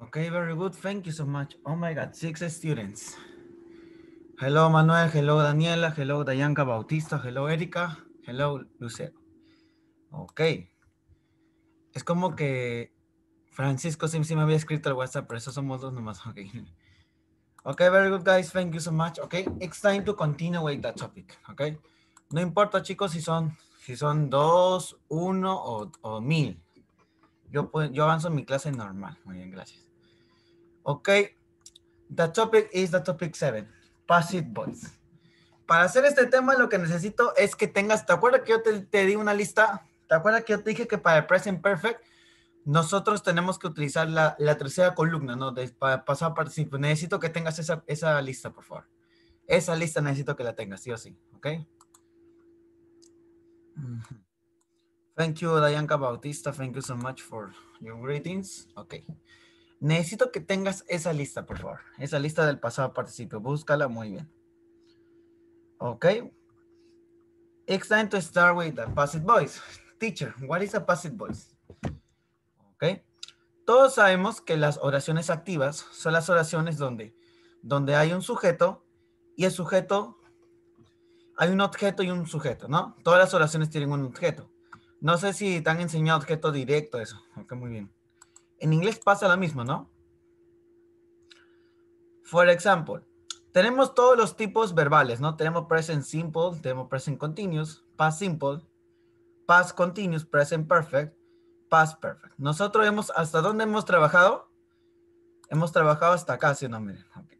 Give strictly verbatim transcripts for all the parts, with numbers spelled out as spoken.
Okay, very good. Thank you so much. Oh my God, six students. Hello, Manuel. Hello, Daniela. Hello, Dayanka Bautista. Hello, Erika. Hello, Lucero. Ok. Es como que Francisco sí, sí me había escrito al WhatsApp, pero eso somos dos nomás. Ok. Okay, very good, guys. Thank you so much. Okay, it's time to continue with that topic. Okay. No importa, chicos, si son, si son dos, uno o, o mil. Yo, yo avanzo en mi clase normal. Muy bien, gracias. Okay. The topic is the topic seven. Passive voice. Para hacer este tema lo que necesito es que tengas, ¿te acuerdas que yo te, te di una lista? ¿Te acuerdas que yo te dije que para el present perfect nosotros tenemos que utilizar la, la tercera columna, ¿no? De, para pasar a participio. Necesito que tengas esa, esa lista, por favor. Esa lista necesito que la tengas, sí o sí, ¿ok? Thank you, Dayanka Bautista. Thank you so much for your greetings. Ok. Necesito que tengas esa lista, por favor. Esa lista del pasado participio. Búscala muy bien. Ok. It's time to start with the passive voice. Teacher, what is a passive voice? Ok. Todos sabemos que las oraciones activas son las oraciones donde, donde hay un sujeto y el sujeto, hay un objeto y un sujeto, ¿no? Todas las oraciones tienen un objeto. No sé si te han enseñado objeto directo, eso. Ok, muy bien. En inglés pasa lo mismo, ¿no? For example, tenemos todos los tipos verbales, ¿no? Tenemos present simple, tenemos present continuous, past simple, past continuous, present perfect, past perfect. Nosotros hemos, ¿hasta dónde hemos trabajado? Hemos trabajado hasta acá, ¿sí o no? Miren. Okay.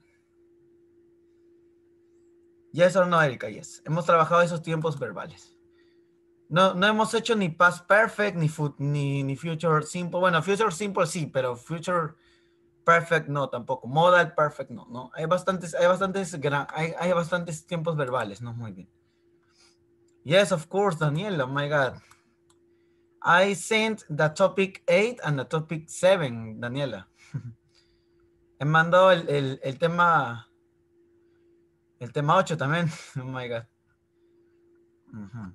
Yes or no, Erika, yes. Hemos trabajado esos tiempos verbales. No, no hemos hecho ni past perfect, ni, ni, ni future simple. Bueno, future simple sí, pero future perfect no tampoco. Modal perfect no, no. Hay bastantes, hay bastantes, hay, hay bastantes tiempos verbales, ¿no? Muy bien. Yes, of course, Daniel, oh my God. I sent the topic eight and the topic seven, Daniela. He mandado el, el, el tema, el tema ocho también. Oh my God. Uh-huh.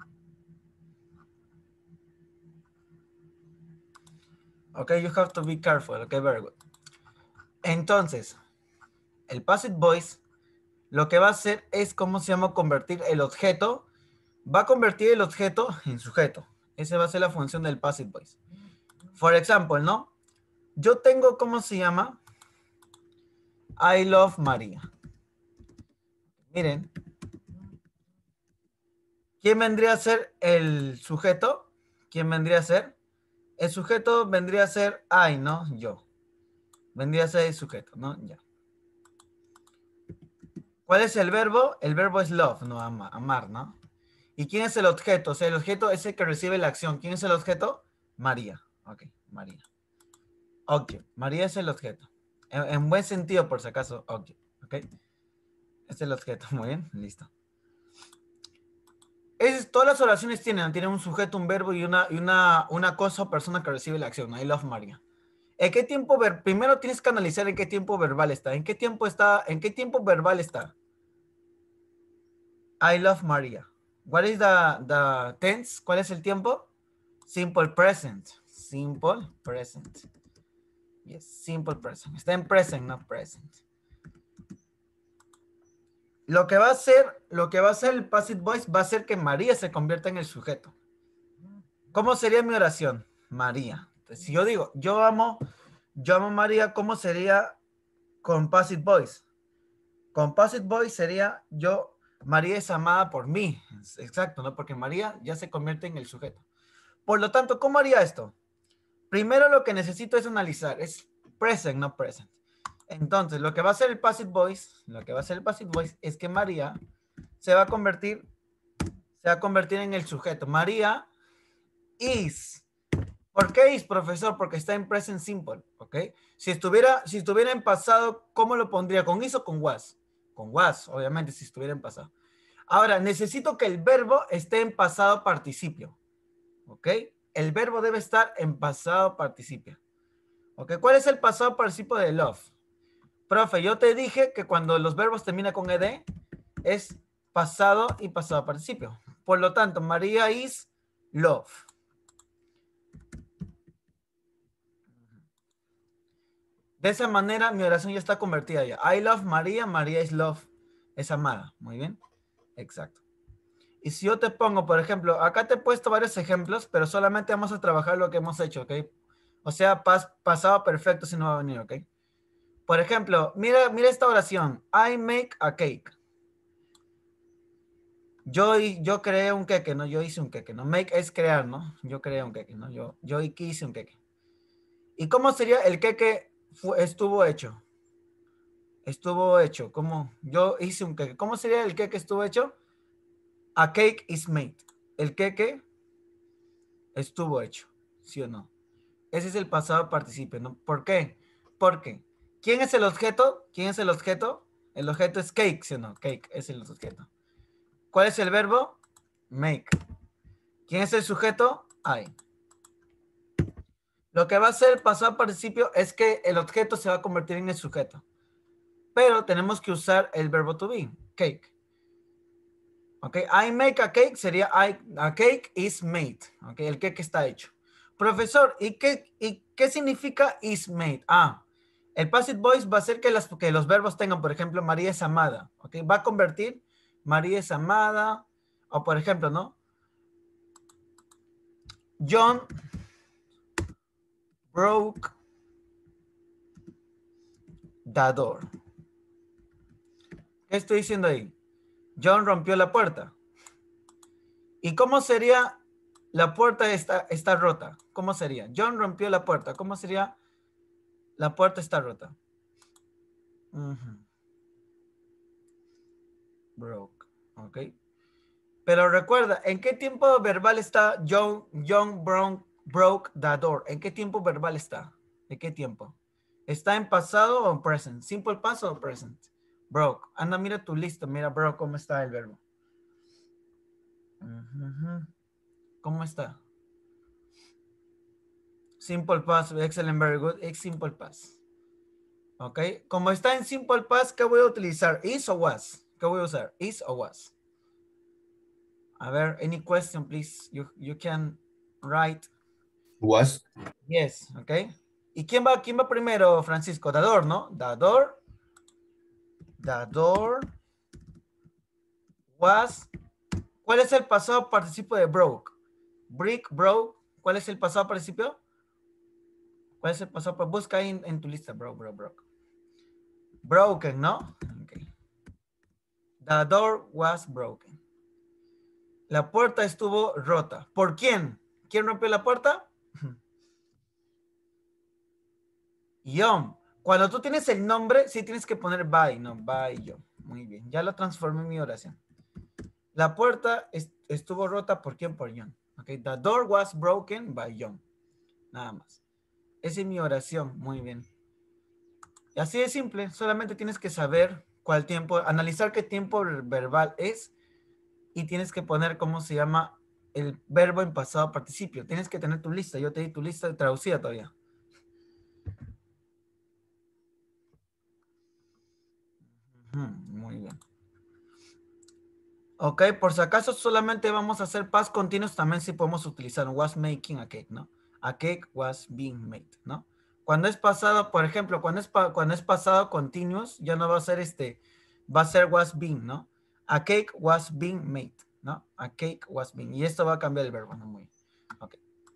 Okay, you have to be careful. Okay, very good. Entonces, el passive voice lo que va a hacer es, ¿cómo se llama? Convertir el objeto. Va a convertir el objeto en sujeto. Esa va a ser la función del passive voice. For example, ¿no? Yo tengo, ¿cómo se llama? I love María. Miren. ¿Quién vendría a ser el sujeto? ¿Quién vendría a ser? El sujeto vendría a ser I, ¿no? Yo. Vendría a ser el sujeto, ¿no? Ya. ¿Cuál es el verbo? El verbo es love, ¿no? Ama, amar, ¿no? ¿Y quién es el objeto? O sea, el objeto es el que recibe la acción. ¿Quién es el objeto? María. Ok, María. Object. María es el objeto. En, en buen sentido, por si acaso, object. Ok. Es el objeto. Muy bien, listo. Es, todas las oraciones tienen, tienen un sujeto, un verbo y una, y una, una cosa o persona que recibe la acción. I love María. ¿En qué tiempo ver? Primero tienes que analizar en qué tiempo verbal está. ¿En qué tiempo está? ¿En qué tiempo verbal está? I love Maria. What is the, the tense? ¿Cuál es el tiempo? Simple present. Simple present. Yes, simple present. Está en present, no present. Lo que va a hacer, lo que va a hacer el passive voice va a hacer que María se convierta en el sujeto. ¿Cómo sería mi oración? María. Entonces, si yo digo, yo amo, yo amo a María, ¿cómo sería con passive voice? Con passive voice sería yo, María es amada por mí. Exacto, ¿no? Porque María ya se convierte en el sujeto. Por lo tanto, ¿cómo haría esto? Primero lo que necesito es analizar, es present, no present. Entonces, lo que va a hacer el passive voice, lo que va a hacer el passive voice es que María se va a convertir, se va a convertir en el sujeto. María is. ¿Por qué is, profesor? Porque está en present simple, ¿ok? Si estuviera, si estuviera en pasado, ¿cómo lo pondría? ¿Con is o con was? Con was, obviamente, si estuviera en pasado. Ahora, necesito que el verbo esté en pasado participio, ¿ok? El verbo debe estar en pasado participio, ¿ok? ¿Cuál es el pasado participio de love? Profe, yo te dije que cuando los verbos terminan con ed, es pasado y pasado participio. Por lo tanto, María is love. De esa manera mi oración ya está convertida ya. I love María, María is love, es amada. Muy bien. Exacto. Y si yo te pongo, por ejemplo, acá te he puesto varios ejemplos, pero solamente vamos a trabajar lo que hemos hecho, ¿ok? O sea, pas pasado perfecto si no va a venir, ¿ok? Por ejemplo, mira, mira esta oración. I make a cake. Yo, yo creé un queque, ¿no? Yo hice un queque, ¿no? Make es crear, ¿no? Yo creé un queque, ¿no? Yo, yo hice un queque. ¿Y cómo sería el queque fue, estuvo hecho? Estuvo hecho. ¿Cómo? Yo hice un queque. ¿Cómo sería el queque estuvo hecho? A cake is made. El queque estuvo hecho. ¿Sí o no? Ese es el pasado participio, ¿no? ¿Por qué? Porque, ¿quién es el objeto? ¿Quién es el objeto? El objeto es cake, ¿sí o no? Cake es el objeto. ¿Cuál es el verbo? Make. ¿Quién es el sujeto? I. Lo que va a hacer el pasado participio es que el objeto se va a convertir en el sujeto. Pero tenemos que usar el verbo to be, cake. Ok, I make a cake sería I, a cake is made. Ok, el cake está hecho. Profesor, ¿y qué, ¿y qué significa is made? Ah, el passive voice va a hacer que, las, que los verbos tengan, por ejemplo, María es amada. Ok, va a convertir María es amada. O por ejemplo, ¿no? John broke the door. ¿Qué estoy diciendo ahí? John rompió la puerta. ¿Y cómo sería la puerta está, está rota? ¿Cómo sería? John rompió la puerta. ¿Cómo sería la puerta está rota? Uh-huh. Broke. Ok. Pero recuerda, ¿en qué tiempo verbal está John, John Brown broke the door? ¿En qué tiempo verbal está? ¿De qué tiempo? ¿Está en pasado o en present? ¿Simple past o present? Broke. Anda, mira tu lista. Mira, bro, cómo está el verbo. Uh-huh. ¿Cómo está? Simple past. Excellent, very good. It's simple past. Ok. Como está en simple past, ¿qué voy a utilizar? ¿Is o was? ¿Qué voy a usar? ¿Is o was? A ver, any question, please? You, you can write. Was. Yes, ok. ¿Y quién va, quién va primero, Francisco? Dador, ¿no? Dador. Dador was. ¿Cuál es el pasado participio de broke? Brick, broke. ¿Cuál es el pasado participio? ¿Cuál es el pasado? Pues busca ahí en, en tu lista, bro, bro, broke. Broken, ¿no? Okay. The door was broken. La puerta estuvo rota. ¿Por quién? ¿Quién rompió la puerta? John. Cuando tú tienes el nombre, sí tienes que poner by, no, by John. Muy bien, ya lo transformé en mi oración. La puerta est estuvo rota, ¿por quién? Por John. Okay. The door was broken by John. Nada más. Esa es mi oración, muy bien. Y así de simple, solamente tienes que saber cuál tiempo, analizar qué tiempo verbal es y tienes que poner cómo se llama el verbo en pasado participio. Tienes que tener tu lista, yo te di tu lista traducida todavía. Muy bien. Ok, por si acaso solamente vamos a hacer past continuous, también si podemos utilizar was making a cake, ¿no? A cake was being made, ¿no? Cuando es pasado, por ejemplo, cuando es, pa cuando es pasado continuous, ya no va a ser este, va a ser was being, ¿no? A cake was being made, ¿no? A cake was being. Y esto va a cambiar el verbo, ¿no? Muy bien. Ok.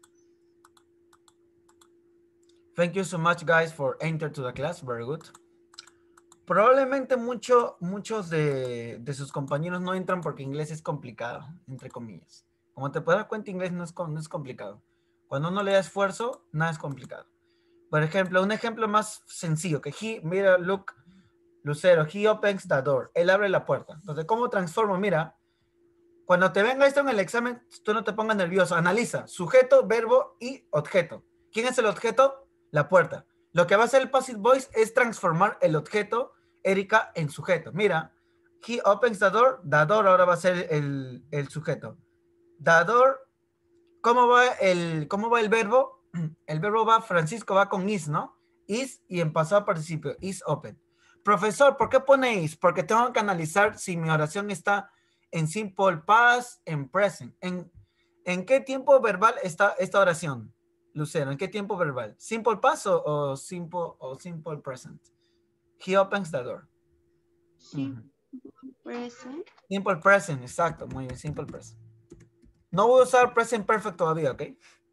Thank you so much, guys, for enter to the class. Very good. Probablemente mucho, muchos de, de sus compañeros no entran porque inglés es complicado, entre comillas. Como te puedes dar cuenta, inglés no es, no es complicado. Cuando uno le da esfuerzo, nada es complicado. Por ejemplo, un ejemplo más sencillo, que he, mira, look, Lucero, he opens the door. Él abre la puerta. Entonces, ¿cómo transformo? Mira, cuando te venga esto en el examen, tú no te pongas nervioso. Analiza sujeto, verbo y objeto. ¿Quién es el objeto? La puerta. Lo que va a hacer el passive voice es transformar el objeto, Erika, en sujeto. Mira, he opens the door. The door ahora va a ser el, el sujeto. The door, ¿cómo va, el, ¿cómo va el verbo? El verbo va, Francisco va con is, ¿no? Is y en pasado participio, is open. Profesor, ¿por qué pone is? Porque tengo que analizar si mi oración está en simple past, en present. ¿En, en qué tiempo verbal está esta oración? Lucero, ¿en qué tiempo verbal? ¿Simple past o, o simple, o simple present? He opens the door. Simple present. Simple present, exacto. Muy bien, simple present. No voy a usar present perfect todavía, ¿ok?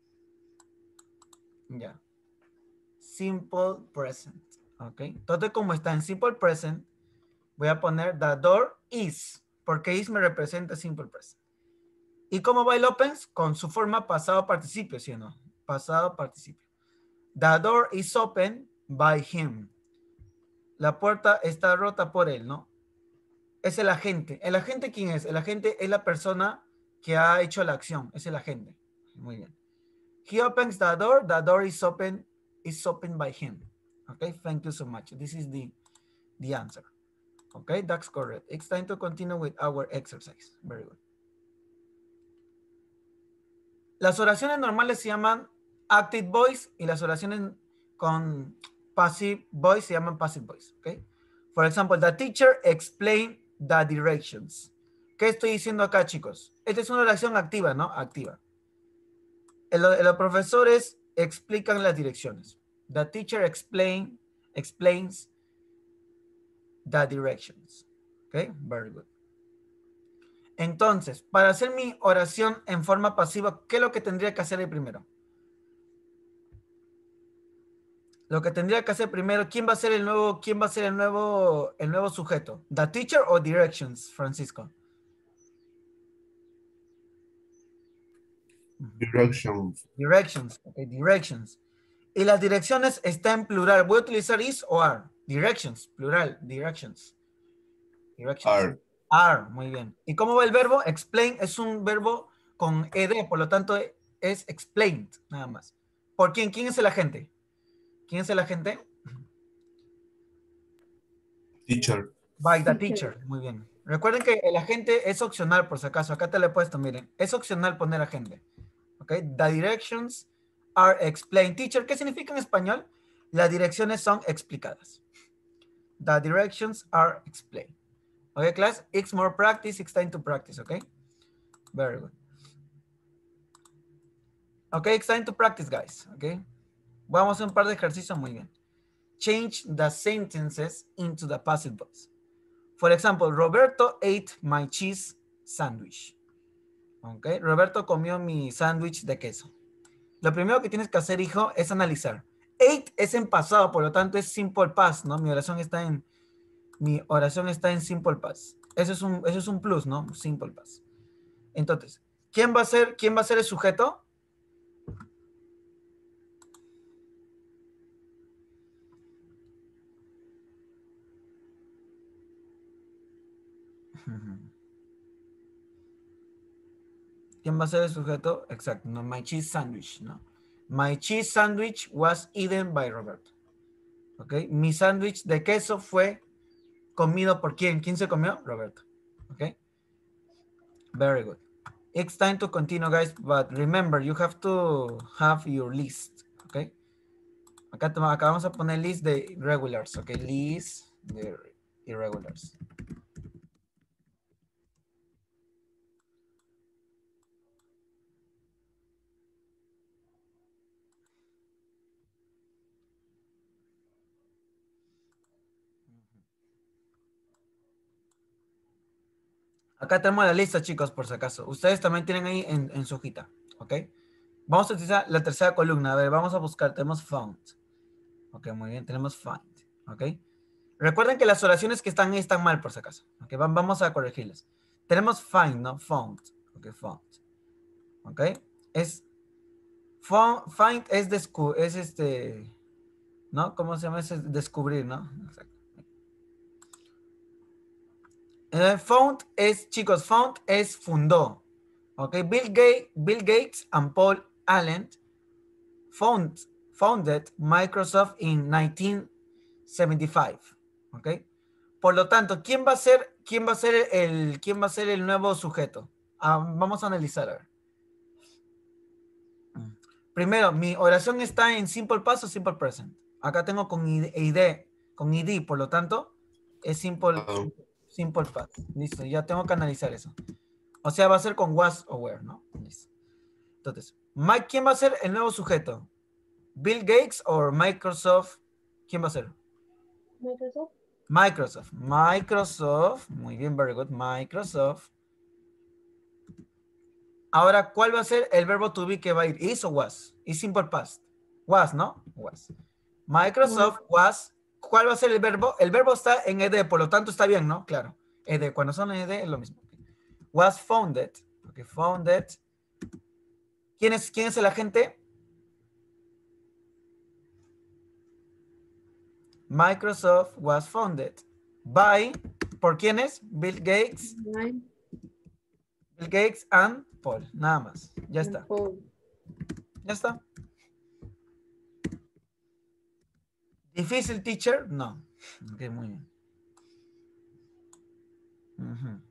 Ya. Simple present. ¿Ok? Entonces, como está en simple present, voy a poner the door is, porque is me representa simple present. ¿Y cómo va el opens? Con su forma pasado participio, ¿sí o no? Pasado participio. The door is open by him. La puerta está rota por él, ¿no? Es el agente. ¿El agente quién es? El agente es la persona que ha hecho la acción. Es el agente. Muy bien. He opens the door. The door is open, is opened by him. Okay, thank you so much. This is the, the answer. Okay, that's correct. It's time to continue with our exercise. Very good. Las oraciones normales se llaman active voice y las oraciones con passive voice se llaman passive voice. Okay. For example, the teacher explained the directions. ¿Qué estoy diciendo acá, chicos? Esta es una oración activa, ¿no? Activa. El, los profesores explican las direcciones. The teacher explain, explains the directions. Okay, very good. Entonces, para hacer mi oración en forma pasiva, ¿qué es lo que tendría que hacer ahí primero? Lo que tendría que hacer primero, ¿quién va a ser el nuevo, quién va a ser el nuevo, el nuevo sujeto? The teacher o directions, Francisco? Directions. Directions, okay, directions. Y las direcciones está en plural. Voy a utilizar is o are. Directions, plural, directions. Directions. Are. Are, muy bien. ¿Y cómo va el verbo? Explain es un verbo con ed, por lo tanto es explained, nada más. ¿Por quién? ¿Quién es el agente? ¿Quién es el agente? Teacher. By the teacher, muy bien. Recuerden que el agente es opcional, por si acaso. Acá te lo he puesto, miren. Es opcional poner agente. ¿Ok? The directions are explained. Teacher, ¿qué significa en español? Las direcciones son explicadas. The directions are explained. Okay, class? It's more practice. It's time to practice, okay? Very good. Okay, it's time to practice, guys. Okay? Vamos a hacer un par de ejercicios muy bien. Change the sentences into the passive voice. For example, Roberto ate my cheese sandwich. Okay, Roberto comió mi sándwich de queso. Lo primero que tienes que hacer, hijo, es analizar. Ate es en pasado, por lo tanto es simple past, ¿no? Mi oración está en, mi oración está en simple past. Eso es un, eso es un plus, ¿no? Simple past. Entonces, ¿quién va a ser, quién va a ser el sujeto? ¿Quién va a ser el sujeto? Exacto, no, my cheese sandwich, ¿no? My cheese sandwich was eaten by Roberto. ¿Ok? Mi sándwich de queso fue comido por quién? ¿Quién se comió? Roberto. ¿Ok? Very good. It's time to continue, guys, but remember, you have to have your list, ¿ok? Acá, acá vamos a poner list de irregulars, ¿ok? List de irregulars. Acá tenemos la lista, chicos, por si acaso. Ustedes también tienen ahí en, en su hojita, ¿ok? Vamos a utilizar la tercera columna. A ver, vamos a buscar. Tenemos found. Ok, muy bien. Tenemos find, ¿ok? Recuerden que las oraciones que están ahí están mal, por si acaso. ¿Ok? Vamos a corregirlas. Tenemos find, ¿no? Found. Ok, found. ¿Ok? Es... Find es, descu es este... ¿No? ¿Cómo se llama? Es descubrir, ¿no? Exacto. Eh, found es, chicos, found es fundó. Ok, Bill Gates, Bill Gates and Paul Allen found, founded Microsoft in nineteen seventy-five. Ok, por lo tanto, ¿quién va a ser, quién va a ser el, quién va a ser el nuevo sujeto? Ah, vamos a analizar. A ver. Primero, mi oración está en simple past o simple present. Acá tengo con id, con id, por lo tanto, es simple, Oh. simple past. Listo, ya tengo que analizar eso. O sea, va a ser con was o were, ¿no? Listo. Entonces, Mike, ¿quién va a ser el nuevo sujeto? ¿Bill Gates o Microsoft? ¿Quién va a ser? Microsoft. Microsoft. Microsoft. Muy bien, very good. Microsoft. Ahora, ¿cuál va a ser el verbo to be que va a ir? ¿Is o was? ¿Is simple past? Was, ¿no? Was. Microsoft was. ¿Cuál va a ser el verbo? El verbo está en ed, por lo tanto está bien, ¿no? Claro. Ed, cuando son ed es lo mismo. Was founded. Ok, founded. ¿Quién es, quién es el agente? Microsoft was founded by, ¿por quiénes? Bill Gates. Nine. Bill Gates and Paul. Nada más. Ya está. Paul. Ya está. ¿Difícil, teacher? No. Ok, muy bien. Uh-huh.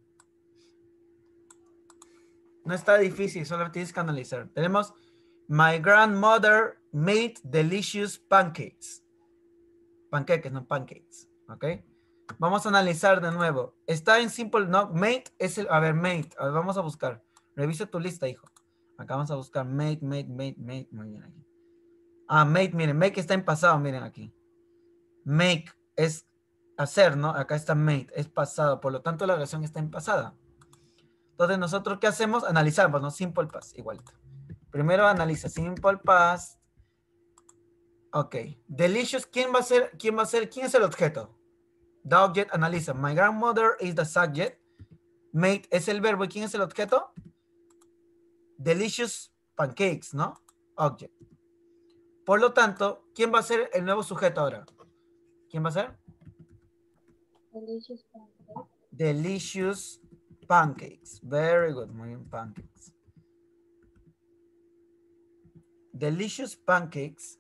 No está difícil, solo tienes que analizar. Tenemos, my grandmother made delicious pancakes. Panqueques, no pancakes. ¿Ok? Vamos a analizar de nuevo. Está en simple, no, made es el, a ver, made. A ver, vamos a buscar. Revisa tu lista, hijo. Acá vamos a buscar made, made, made, made. Muy bien aquí. Ah, made, miren, make está en pasado, miren aquí. Make es hacer, ¿no? Acá está made, es pasado. Por lo tanto, la oración está en pasada. Entonces, ¿nosotros qué hacemos? Analizamos, ¿no? Simple past, igualito. Primero analiza simple past. Ok. Delicious, ¿quién va a ser? ¿Quién va a ser? ¿Quién es el objeto? The object, analiza. My grandmother is the subject. Made es el verbo. ¿Y quién es el objeto? Delicious pancakes, ¿no? Object. Por lo tanto, ¿quién va a ser el nuevo sujeto ahora? ¿Quién va a ser? Delicious pancakes. Delicious pancakes. Very good. Muy bien, pancakes. Delicious pancakes.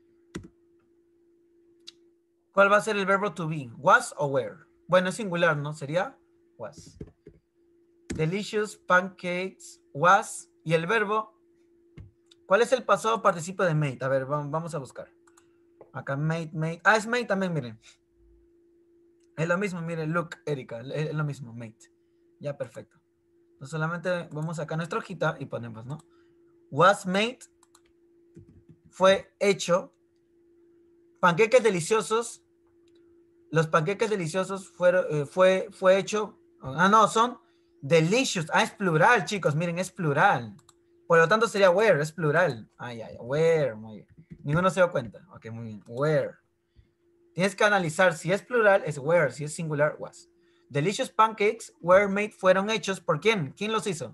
¿Cuál va a ser el verbo to be? Was o were? Bueno, es singular, ¿no? Sería was. Delicious pancakes was. ¿Y el verbo? ¿Cuál es el pasado participio de made? A ver, vamos a buscar. Acá made, made. Ah, es made también, miren. Es lo mismo, miren, look, Erika. Es lo mismo, made. Ya, perfecto. Entonces solamente vamos acá a nuestra hojita y ponemos, ¿no? Was made. Fue hecho. Panqueques deliciosos. Los panqueques deliciosos fueron, eh, fue, fue hecho. Ah, no, son delicious. Ah, es plural, chicos. Miren, es plural. Por lo tanto sería where, es plural. Ay, ay, where, muy bien. Ninguno se dio cuenta. Ok, muy bien. Where. Tienes que analizar si es plural, es where. Si es singular, was. Delicious pancakes were made, fueron hechos. ¿Por quién? ¿Quién los hizo?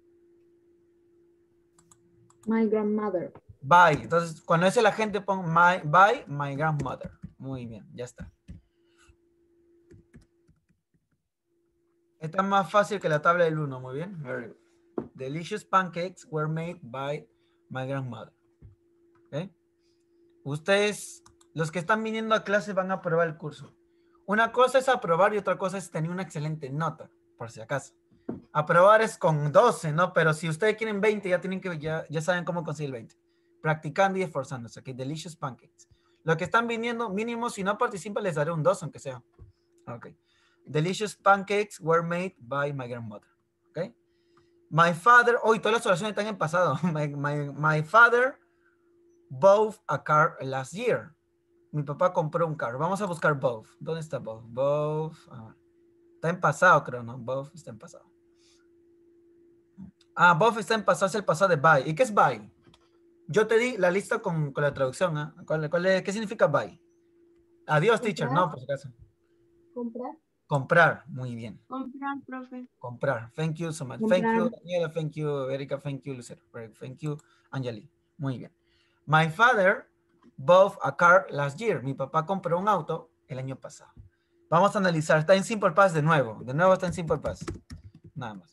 My grandmother. By. Entonces, cuando es el agente, pon my, by my grandmother. Muy bien, ya está. Está más fácil que la tabla del uno, muy bien. Very good. Delicious pancakes were made by my grandmother. ¿Okay? Ustedes, los que están viniendo a clase, van a aprobar el curso. Una cosa es aprobar y otra cosa es tener una excelente nota, por si acaso. Aprobar es con doce, ¿no? Pero si ustedes quieren veinte, ya tienen que, ya, ya saben cómo conseguir veinte. Practicando y esforzándose, ¿ok? Delicious pancakes. Los que están viniendo, mínimo, si no participan, les daré un dos, aunque sea. Ok. Delicious pancakes were made by my grandmother. Okay. My father, hoy oh, todas las oraciones están en pasado. My, my, my father bought a car last year. Mi papá compró un carro. Vamos a buscar both. ¿Dónde está both? Both. Ah, está en pasado, creo, ¿no? Both está en pasado. Ah, both está en pasado, es el pasado de buy. ¿Y qué es buy? Yo te di la lista con, con la traducción. ¿eh? ¿Cuál, cuál es, ¿Qué significa buy? Adiós, Comprar. teacher. No, por si acaso. Comprar. Comprar, muy bien. Comprar, profe. Comprar. Thank you so much. Comprar. Thank you, Daniela. Thank you, Erika. Thank you, Lucero. Thank you, Angeli. Muy bien. My father bought a car last year. Mi papá compró un auto el año pasado. Vamos a analizar. Está en Simple Past de nuevo. De nuevo está en Simple Past. Nada más.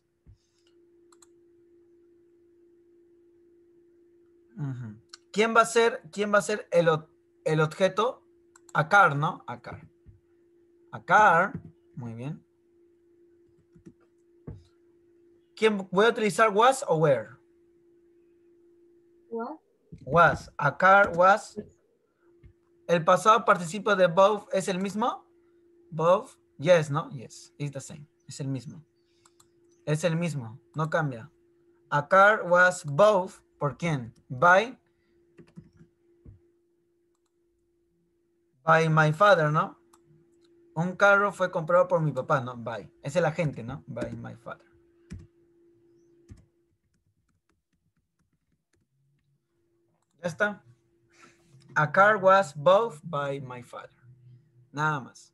Uh-huh. ¿Quién va a ser, quién va a ser el, el objeto? A car, ¿no? A car. A car. Muy bien. ¿Quién voy a utilizar was o were? What? Was. A car was. ¿El pasado participio de both es el mismo? Both. Yes, ¿no? Yes. It's the same. Es el mismo. Es el mismo. No cambia. A car was both. ¿Por quién? By, by my father, ¿no? Un carro fue comprado por mi papá, ¿no? By. Es el agente, ¿no? By my father. Ya está. A car was bought by my father. Nada más.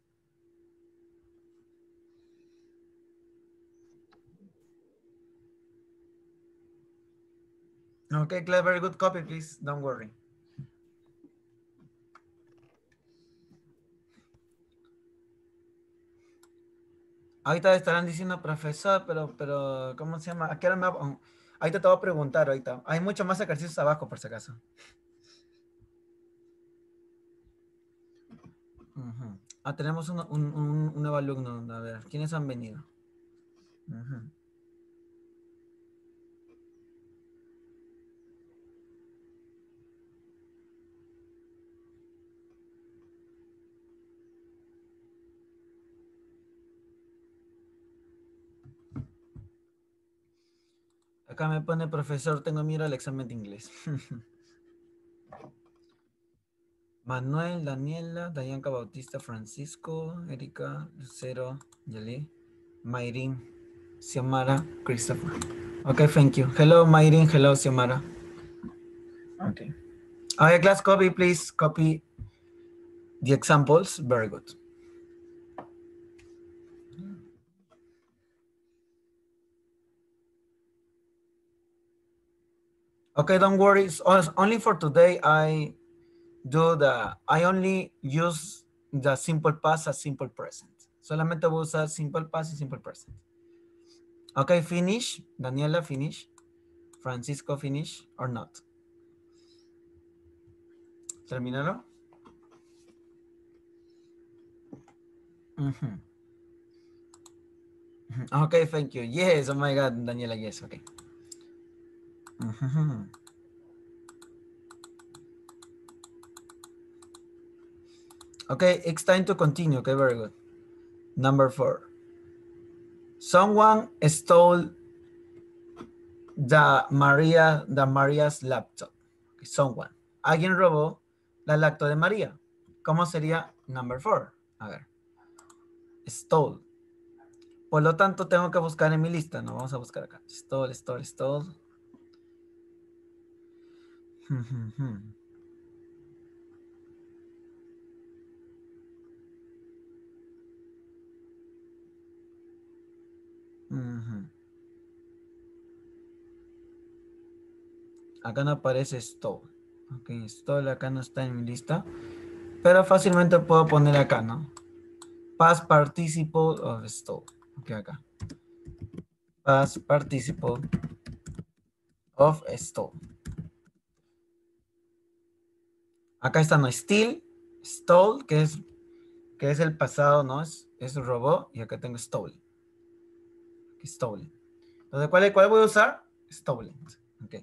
Okay, Claire, very good copy, please. Don't worry. Ahorita estarán diciendo profesor, pero, pero, ¿cómo se llama? ¿A qué hora me va- Ahorita te voy a preguntar, ahorita. Hay mucho más ejercicios abajo, por si acaso. Uh-huh. Ah, tenemos un, un, un, un nuevo alumno. A ver, ¿quiénes han venido? Uh-huh. Acá me pone profesor, tengo miedo al examen de inglés. Manuel, Daniela, Dayanka Bautista, Francisco, Erika, Lucero, Yali, Mayrin, Xiomara, Christopher. Okay, thank you. Hello, Mayrin. Hello, Xiomara. Okay. Okay, class, copy, please. Copy the examples. Very good. Okay, don't worry. It's only for today, I do the, I only use the simple past as simple present. Solamente voy a usar simple past y simple present. Okay, finish. Daniela, finish. Francisco, finish or not? ¿Terminaron? Uh-huh. Okay, thank you. Yes, oh my God, Daniela, yes, okay. Uh-huh. Okay, it's time to continue. Okay, very good. Number four. Someone stole the Maria, the Maria's laptop. Okay, someone. Alguien robó la laptop de María. ¿Cómo sería number four? A ver. Stole. Por lo tanto, tengo que buscar en mi lista. No, vamos a buscar acá. Stole, stole, stole. Uh-huh. Acá no aparece stole. Ok, stole acá no está en mi lista. Pero fácilmente puedo poner acá, ¿no? Past participle of stole. Ok, acá. Past participle of stole. Acá está, ¿no? Steal, stole, que es, que es el pasado, ¿no? Es, es robó. Y acá tengo stole. Aquí, stolen. Entonces, ¿cuál, ¿cuál voy a usar? Stolen. Ok.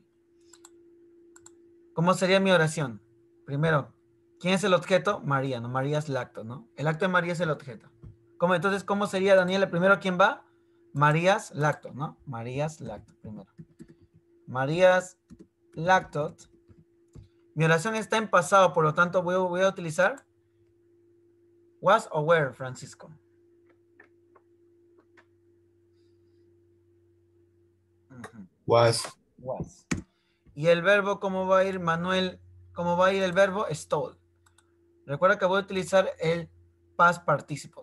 ¿Cómo sería mi oración? Primero, ¿quién es el objeto? María, ¿no? María es el acto, ¿no? El acto de María es el objeto. ¿Cómo? Entonces, ¿cómo sería, Daniela? Primero, ¿quién va? Marías lacto, ¿no? Marías lacto, primero. Marías lactot. Mi oración está en pasado, por lo tanto, voy, voy a utilizar was o were, Francisco. Uh-huh. Was. Was. Y el verbo, ¿cómo va a ir, Manuel? ¿Cómo va a ir el verbo? Stole. Recuerda que voy a utilizar el past participle.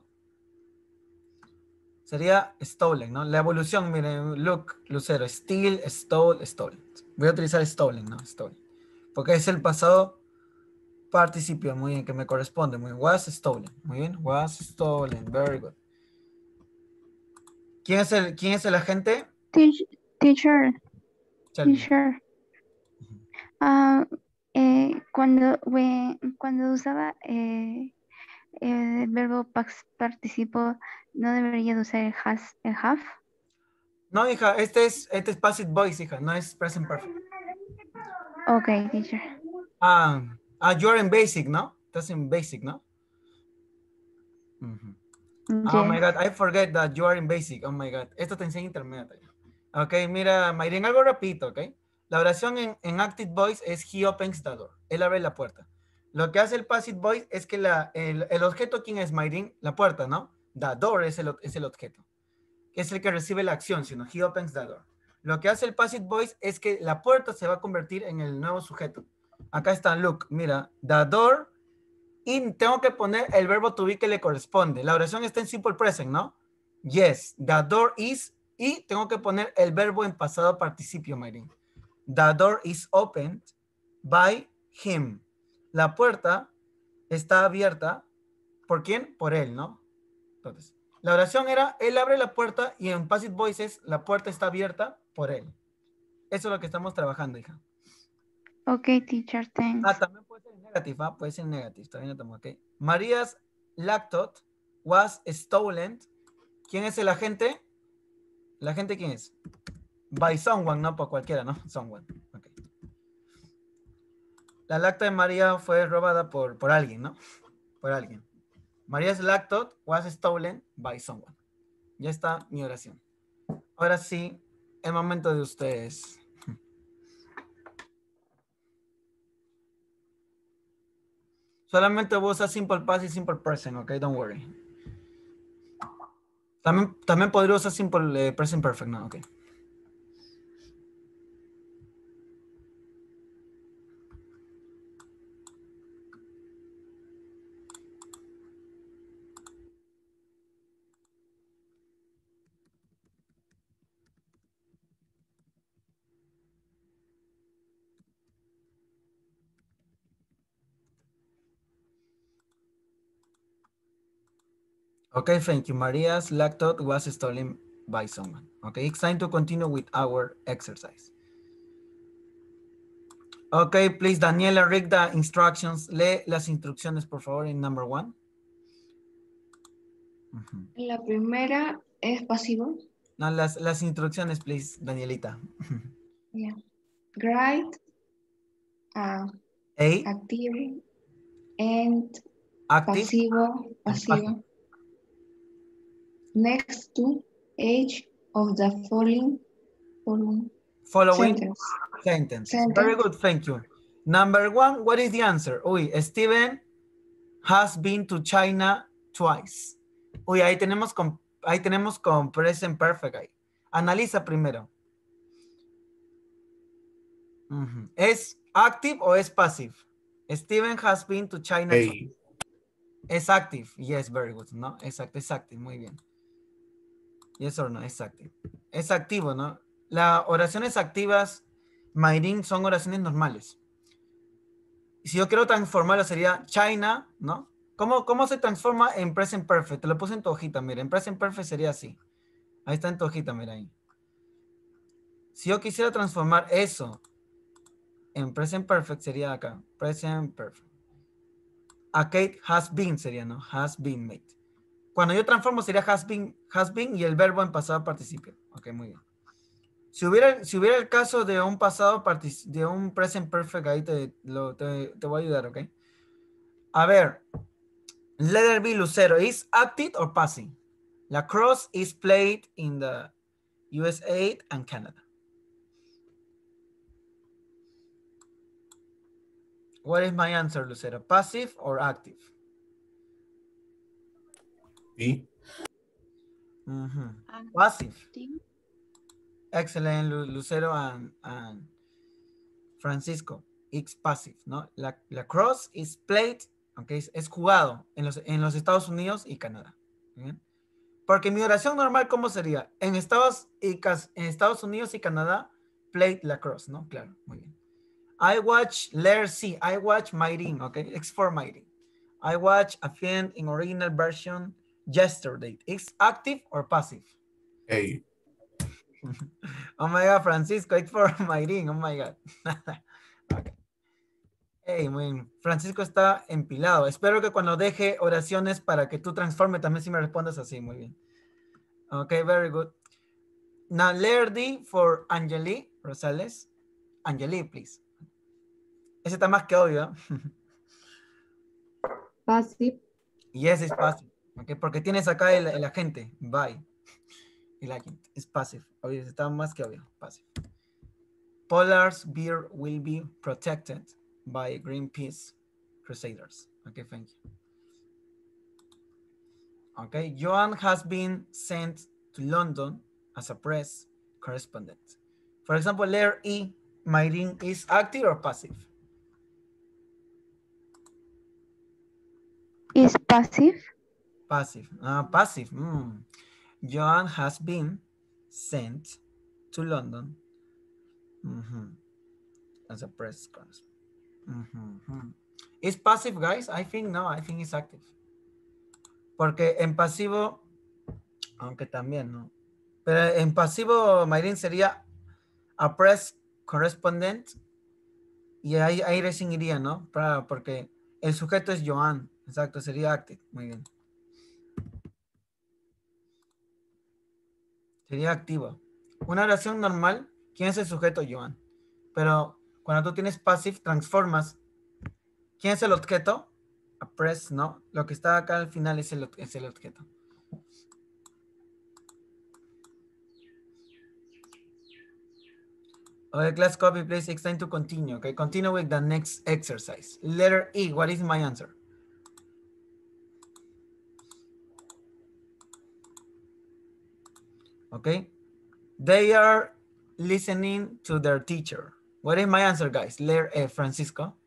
Sería stolen, ¿no? La evolución, miren, look, Lucero, steal, stole, stolen. Voy a utilizar stolen, ¿no? Stolen. Porque es el pasado participio, muy bien, que me corresponde. Muy bien, was stolen. Muy bien, was stolen. Very good. ¿Quién es el, quién es el agente? Teach- Teacher, Charlie. teacher. Ah, eh, cuando, we- cuando usaba eh, el verbo pax- participo, ¿no debería de usar el has, el have? No, hija, este es, este es passive voice, hija, no es present perfect. Ok, teacher. Ah, ah, you're in basic, ¿no? Estás en basic, ¿no? Uh-huh. Oh my Yes. God, I forget that you are in basic. Oh my God, esto te enseña intermedio. Ok, mira, Mayrin, algo rapidito, ok. La oración en, en active voice es he opens the door. Él abre la puerta. Lo que hace el passive voice es que la, el, el objeto, ¿quién es, Mayrin? La puerta, ¿no? The door es el, es el objeto. Es el que recibe la acción, sino he opens the door. Lo que hace el passive voice es que la puerta se va a convertir en el nuevo sujeto. Acá está, look, mira, the door, y tengo que poner el verbo to be que le corresponde. La oración está en simple present, ¿no? Yes, the door is, y tengo que poner el verbo en pasado participio, Mayrin. The door is opened by him. La puerta está abierta. ¿Por quién? Por él, ¿no? Entonces, la oración era, él abre la puerta y en passive voices, la puerta está abierta por él. Eso es lo que estamos trabajando, hija. Ok, teacher, thanks. Ah, también puede ser en negative, ¿ah? Puede ser en negative, también lo tomo, ok. Maria's laptop was stolen. ¿Quién es el agente? ¿El agente quién es? By someone, no por cualquiera, ¿no? Someone. Okay. La lacta de María fue robada por, por alguien, ¿no? Por alguien. Maria's laptop was stolen by someone. Ya está mi oración. Ahora sí, el momento de ustedes. Solamente voy a usar simple past y simple present, ok? Don't worry. También, también podría usar simple eh, present perfect, ¿no? Ok. Okay, thank you. Maria's laptop was stolen by someone. Okay, it's time to continue with our exercise. Okay, please, Daniela, read the instructions. Lee las instrucciones, por favor, en number one. Uh-huh. La primera es pasivo. No, las, las instrucciones, please, Danielita. Yeah. Write, uh, A, active, and active, pasivo, pasivo. Next to age of the following, following following sentence. sentence. Sentence. Very good, thank you. Number one, what is the answer? Uy, Steven has been to China twice. Uy, ahí tenemos con, ahí tenemos con present perfect ahí. Analiza primero. Uh-huh. ¿Es active o es passive? Steven has been to China A. twice. Es active. Yes, very good. ¿No? Exacto, es active. Muy bien. Yes or no, es active. Es activo, ¿no? Las oraciones activas, Mayrin, son oraciones normales. Y si yo quiero transformarlo sería China, ¿no? ¿Cómo, ¿Cómo se transforma en present perfect? Te lo puse en tu hojita, mira. En present perfect sería así. Ahí está en tu hojita, mira ahí. Si yo quisiera transformar eso en present perfect sería acá. Present perfect. A Kate has been sería, ¿no? Has been made. Cuando yo transformo sería has been, has been y el verbo en pasado participio. Ok, muy bien. Si hubiera, si hubiera el caso de un pasado, de un present perfect, ahí te, lo, te, te voy a ayudar, ¿ok? A ver, letter B, Lucero, is active or passive? Lacrosse is played in the U S A and Canada. What is my answer, Lucero? Passive or active? B. Mm-hmm. Passive. Excellent, Lucero and, and Francisco. It's passive, ¿no? La, lacrosse is played, okay, es, es jugado en los, en los Estados Unidos y Canadá. ¿Bien? Porque mi oración normal, ¿cómo sería? En Estados, y, en Estados Unidos y Canadá, played lacrosse, ¿no? Claro, muy bien. I watch, letter C, I watch Mayrin, okay? It's for Mayrin. I watch a film in original version yesterday. It's active or passive? A. Oh my God, Francisco, it's for Mayrin, oh my God. Okay. Hey, muy bien. Francisco está empilado. Espero que cuando deje oraciones para que tú transforme también si me respondas así, muy bien. Okay, very good. Now, letter D for Angeli Rosales. Angeli, please. Ese está más que obvio. Passive. Yes, it's passive. Okay, porque tienes acá el, el agente. Bye. El agente. Es passive. Obvio, está más que obvio. Passive. Pollar's beer will be protected by Greenpeace Crusaders. Okay, thank you. Okay, Joan has been sent to London as a press correspondent. For example, letter E, Mayrin is active or passive? Is passive. Passive. Uh, passive. Mm. Joan has been sent to London mm-hmm, as a press correspondent. Mm-hmm. Is passive, guys? I think no, I think it's active. Porque en pasivo, aunque también, ¿no? Pero en pasivo, Mayrin sería a press correspondent y ahí, ahí recién iría, ¿no? Para, porque el sujeto es Joan. Exacto, sería active. Muy bien. Sería activo. Una oración normal, ¿quién es el sujeto? Joan. Pero cuando tú tienes passive, transformas. ¿Quién es el objeto? A press, ¿no? Lo que está acá al final es el, es el objeto. Okay, class copy, please. It's time to continue. Okay, continue with the next exercise. Letter E, what is my answer? Okay, they are listening to their teacher. What is my answer, guys? Letter E, Francisco.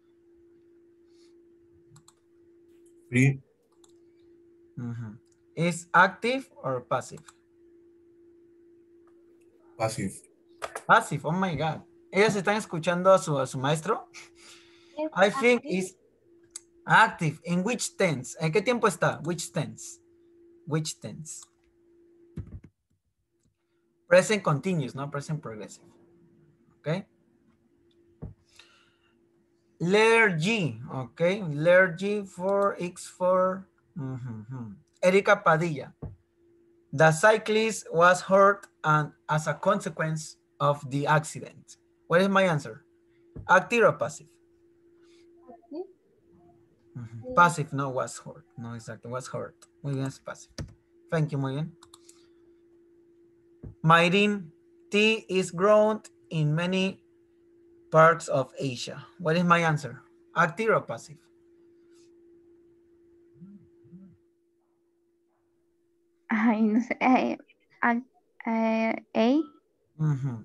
B. Mm-hmm. Is active or passive? Passive. Passive, oh my God. ¿Ellos están escuchando a su, a su maestro? Es I think active. it's active. ¿En which tense? ¿En qué tiempo está? Which tense? Which tense? Present continuous, no present progressive. Okay. Letter G. Okay. Letter G for X for mm-hmm. Erika Padilla. The cyclist was hurt and as a consequence of the accident. What is my answer? Active or passive? Active. Mm-hmm. Passive, no, was hurt. No, exactly, was hurt. Muy bien, es passive. Thank you, muy bien. Mayrin, tea is grown in many parts of Asia. What is my answer? Active or passive? Ay, no sé. Eh, a, eh, A. Uh-huh.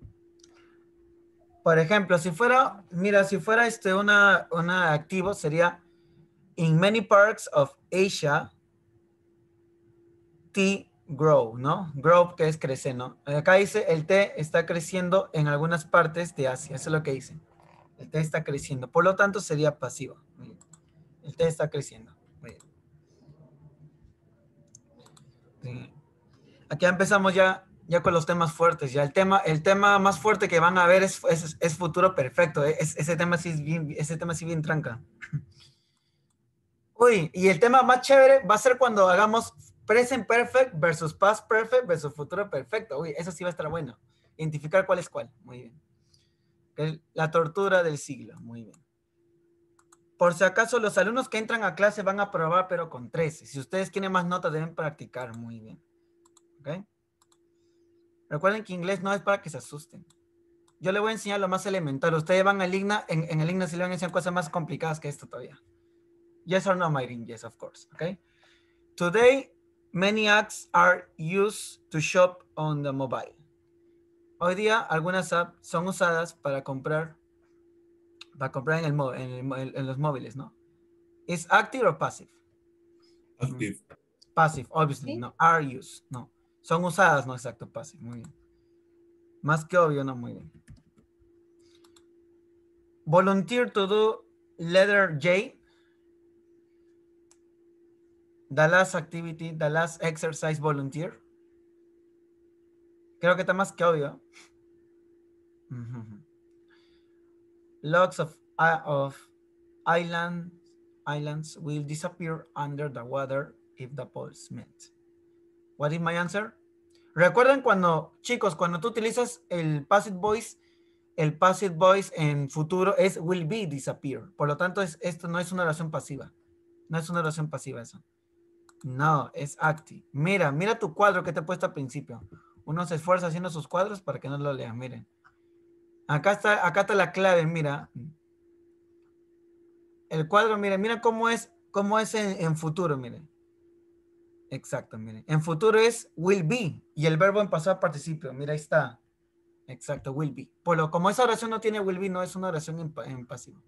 Por ejemplo, si fuera, mira, si fuera este una, una activo, sería in many parts of Asia, tea grow, ¿no? Grow, que es crecer, ¿no? Acá dice el té está creciendo en algunas partes de Asia, eso es lo que dice. El té está creciendo, por lo tanto sería pasivo. El té está creciendo. Muy bien. Sí. Aquí empezamos ya, ya con los temas fuertes. Ya el tema, el tema más fuerte que van a ver es, es, es futuro perfecto. Es, ese tema sí es bien, ese tema sí bien tranca. Uy, y el tema más chévere va a ser cuando hagamos present perfect versus past perfect versus futuro perfecto. Uy, eso sí va a estar bueno. Identificar cuál es cuál. Muy bien. La tortura del siglo. Muy bien. Por si acaso, los alumnos que entran a clase van a probar, pero con trece. Si ustedes quieren más notas, deben practicar. Muy bien. ¿Ok? Recuerden que inglés no es para que se asusten. Yo les voy a enseñar lo más elemental. Ustedes van al IGNA, en, en el IGNA sí le van a enseñar cosas más complicadas que esto todavía. Yes or no, Mayrin? Yes, of course. Okay. Today, many apps are used to shop on the mobile. Hoy día, algunas apps son usadas para comprar, para comprar en, el, en, el, en los móviles, ¿no? ¿Es active o passive? Active. Passive, obviously, Sí. no. Are used, no. Son usadas, no, exacto, passive. Muy bien. Más que obvio, no, muy bien. Volunteer to do letter J. The last activity, the last exercise, volunteer. Creo que está más que obvio. Mm-hmm. Lots of, uh, of island, islands will disappear under the water if the poles melt. What is my answer? Recuerden cuando, chicos, cuando tú utilizas el passive voice, el passive voice en futuro es will be disappear. Por lo tanto, es, esto no es una oración pasiva. No es una oración pasiva eso. No, es active. Mira, mira tu cuadro que te he puesto al principio. Uno se esfuerza haciendo sus cuadros para que no lo lean. Miren. Acá está, acá está la clave, mira. El cuadro, mire, mira cómo es, cómo es en, en futuro, mire. Exacto, mire. En futuro es will be y el verbo en pasado participio. Mira, ahí está. Exacto, will be. Por lo como esa oración no tiene will be, no es una oración en, en pasivo.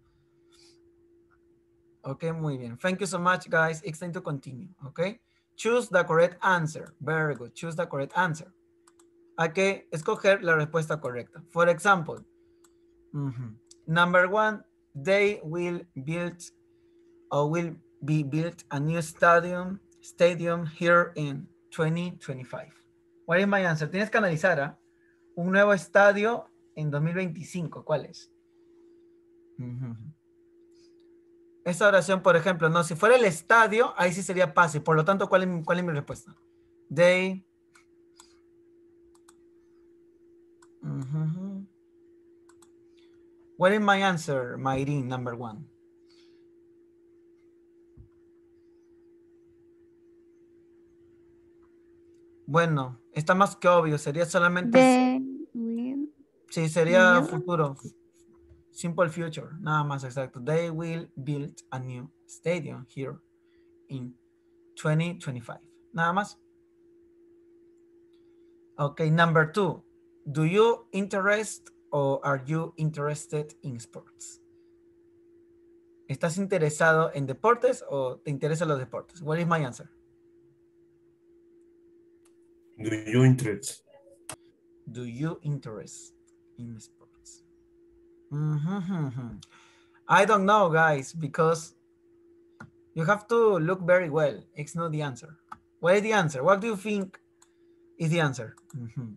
Ok, muy bien. Thank you so much, guys. It's time to continue. Ok. Choose the correct answer. Very good. Choose the correct answer. Hay que escoger la respuesta correcta. For example, uh-huh. Number one, they will build or will be built a new stadium, stadium here in twenty twenty-five. What is my answer? Tienes que analizar, ¿eh? Un nuevo estadio en dos mil veinticinco. ¿Cuál es? Uh-huh. Esta oración, por ejemplo, no, si fuera el estadio, ahí sí sería passive. Por lo tanto, ¿cuál es, cuál es mi respuesta? They. Uh-huh. What is my answer, Mayrin, number one? Bueno, está más que obvio. Sería solamente... They will. Sí, sería will. futuro. Simple future. Nada más, exacto. They will build a new stadium here in twenty twenty-five. Nada más. Okay, number two. Do you interest or are you interested in sports? ¿Estás interesado en deportes o te interesan los deportes? What is my answer? Do you interest? Do you interest in sports? Mm-hmm. I don't know, guys, because you have to look very well. It's not the answer. What is the answer? What do you think is the answer? Mm-hmm.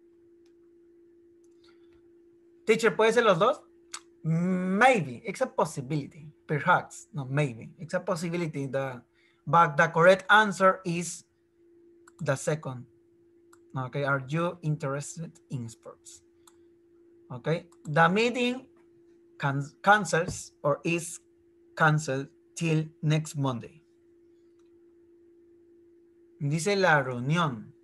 Teacher, ¿puede ser los dos? Maybe. It's a possibility. Perhaps. No, maybe. It's a possibility. That, but the correct answer is the second. Okay. Are you interested in sports? Okay. The meeting can cancels or is canceled till next Monday. Dice la reunión.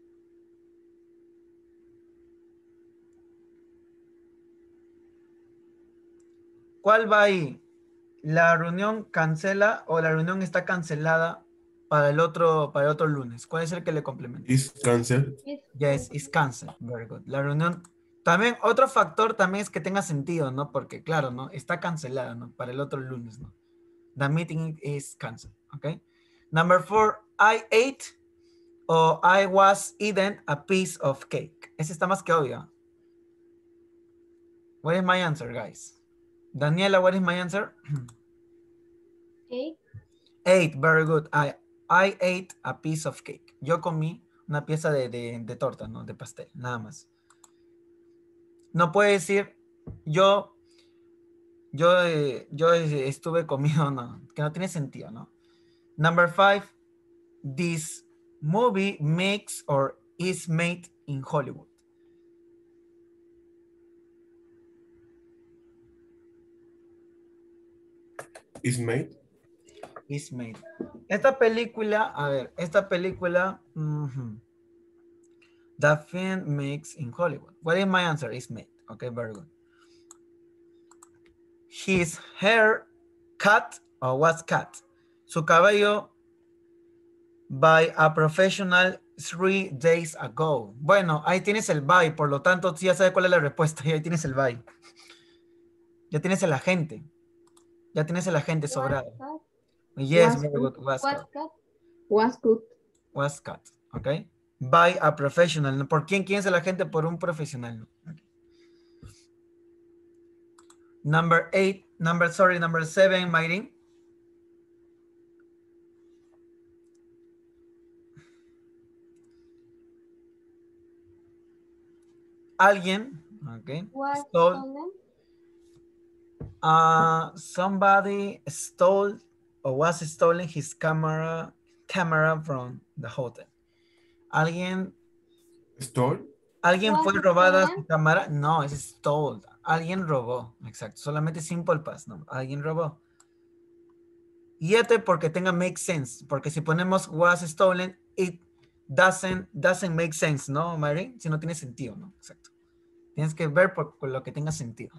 ¿Cuál va ahí? ¿La reunión cancela o la reunión está cancelada para el otro, para el otro lunes? ¿Cuál es el que le complementa? Is canceled. Yes, it's canceled. Very good. La reunión. También, otro factor también es que tenga sentido, ¿no? Porque, claro, ¿no? Está cancelada, ¿no? Para el otro lunes, ¿no? The meeting is canceled, ¿ok? Number four, I ate or I was eating a piece of cake. Ese está más que obvio. What is my answer, guys? Daniela, what is my answer? Eight. Eight, very good. I, I ate a piece of cake. Yo comí una pieza de, de, de torta, ¿no? De pastel, nada más. No puede decir, yo, yo, eh, yo estuve comido, no, que no tiene sentido, ¿no? Number five, this movie makes or is made in Hollywood. Is made. Is made. Esta película, a ver, esta película, uh-huh. The film makes in Hollywood. What is my answer? Is made. Okay, very good. His hair cut or was cut. Su cabello by a professional three days ago. Bueno, ahí tienes el by, por lo tanto, sí ya sabes cuál es la respuesta. Y ahí tienes el by. Ya tienes el agente. Ya tienes el agente sobrado. Yes, Was very good. Was Was cut. cut. Was good. Was cut. Okay. By a professional. ¿Por quién? ¿Quién es el agente? Por un profesional. Okay. Number eight. Number, sorry, number seven, Mayrin. Alguien, okay, Was stole, stolen. uh, somebody stole or was stolen his camera, camera from the hotel. Alguien, Stole. alguien Was fue robada stolen? su cámara. No, es stole. Alguien robó, exacto. Solamente simple past, no. Alguien robó. Y este porque tenga make sense, porque si ponemos was stolen, it doesn't, doesn't make sense, ¿no, Mary? Si no tiene sentido, ¿no? Exacto. Tienes que ver por, por lo que tenga sentido.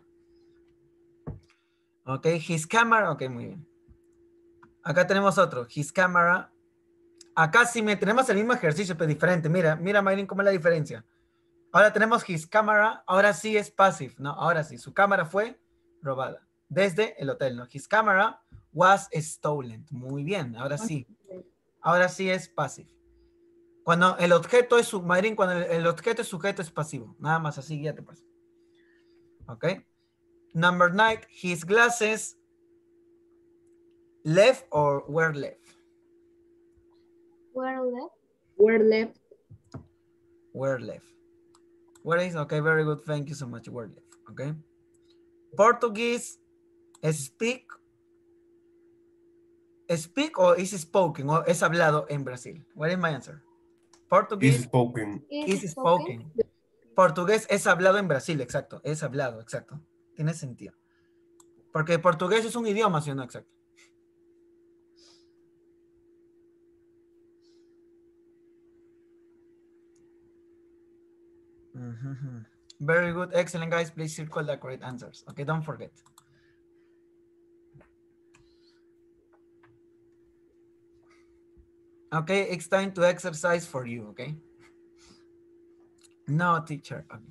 Ok, his camera. Ok, muy bien. Acá tenemos otro. His camera. Acá sí me tenemos el mismo ejercicio, pero diferente. Mira, mira, Mayrin, cómo es la diferencia. Ahora tenemos his camera. Ahora sí es passive, ¿no? Ahora sí, su cámara fue robada. Desde el hotel, ¿no? His camera was stolen. Muy bien, ahora sí. Ahora sí es passive. Cuando el objeto es submarino, cuando el, el objeto es sujeto es pasivo. Nada más así, ya te paso. Ok. Number nine, his glasses left or were left? Were left. Were left. Were left. Where is? Okay, very good. Thank you so much. Were left. Okay. Portuguese, speak. Speak or is spoken? O es hablado en Brasil. What is my answer? Portuguese Is spoken. is spoken. Portugués es hablado en Brasil, exacto. Es hablado, exacto. Tiene sentido. Porque portugués es un idioma, ¿sí o no? Exacto. Mm-hmm. Very good. Excellent, guys. Please circle the correct answers. Okay, don't forget. Okay, it's time to exercise for you, okay? No, teacher. Okay.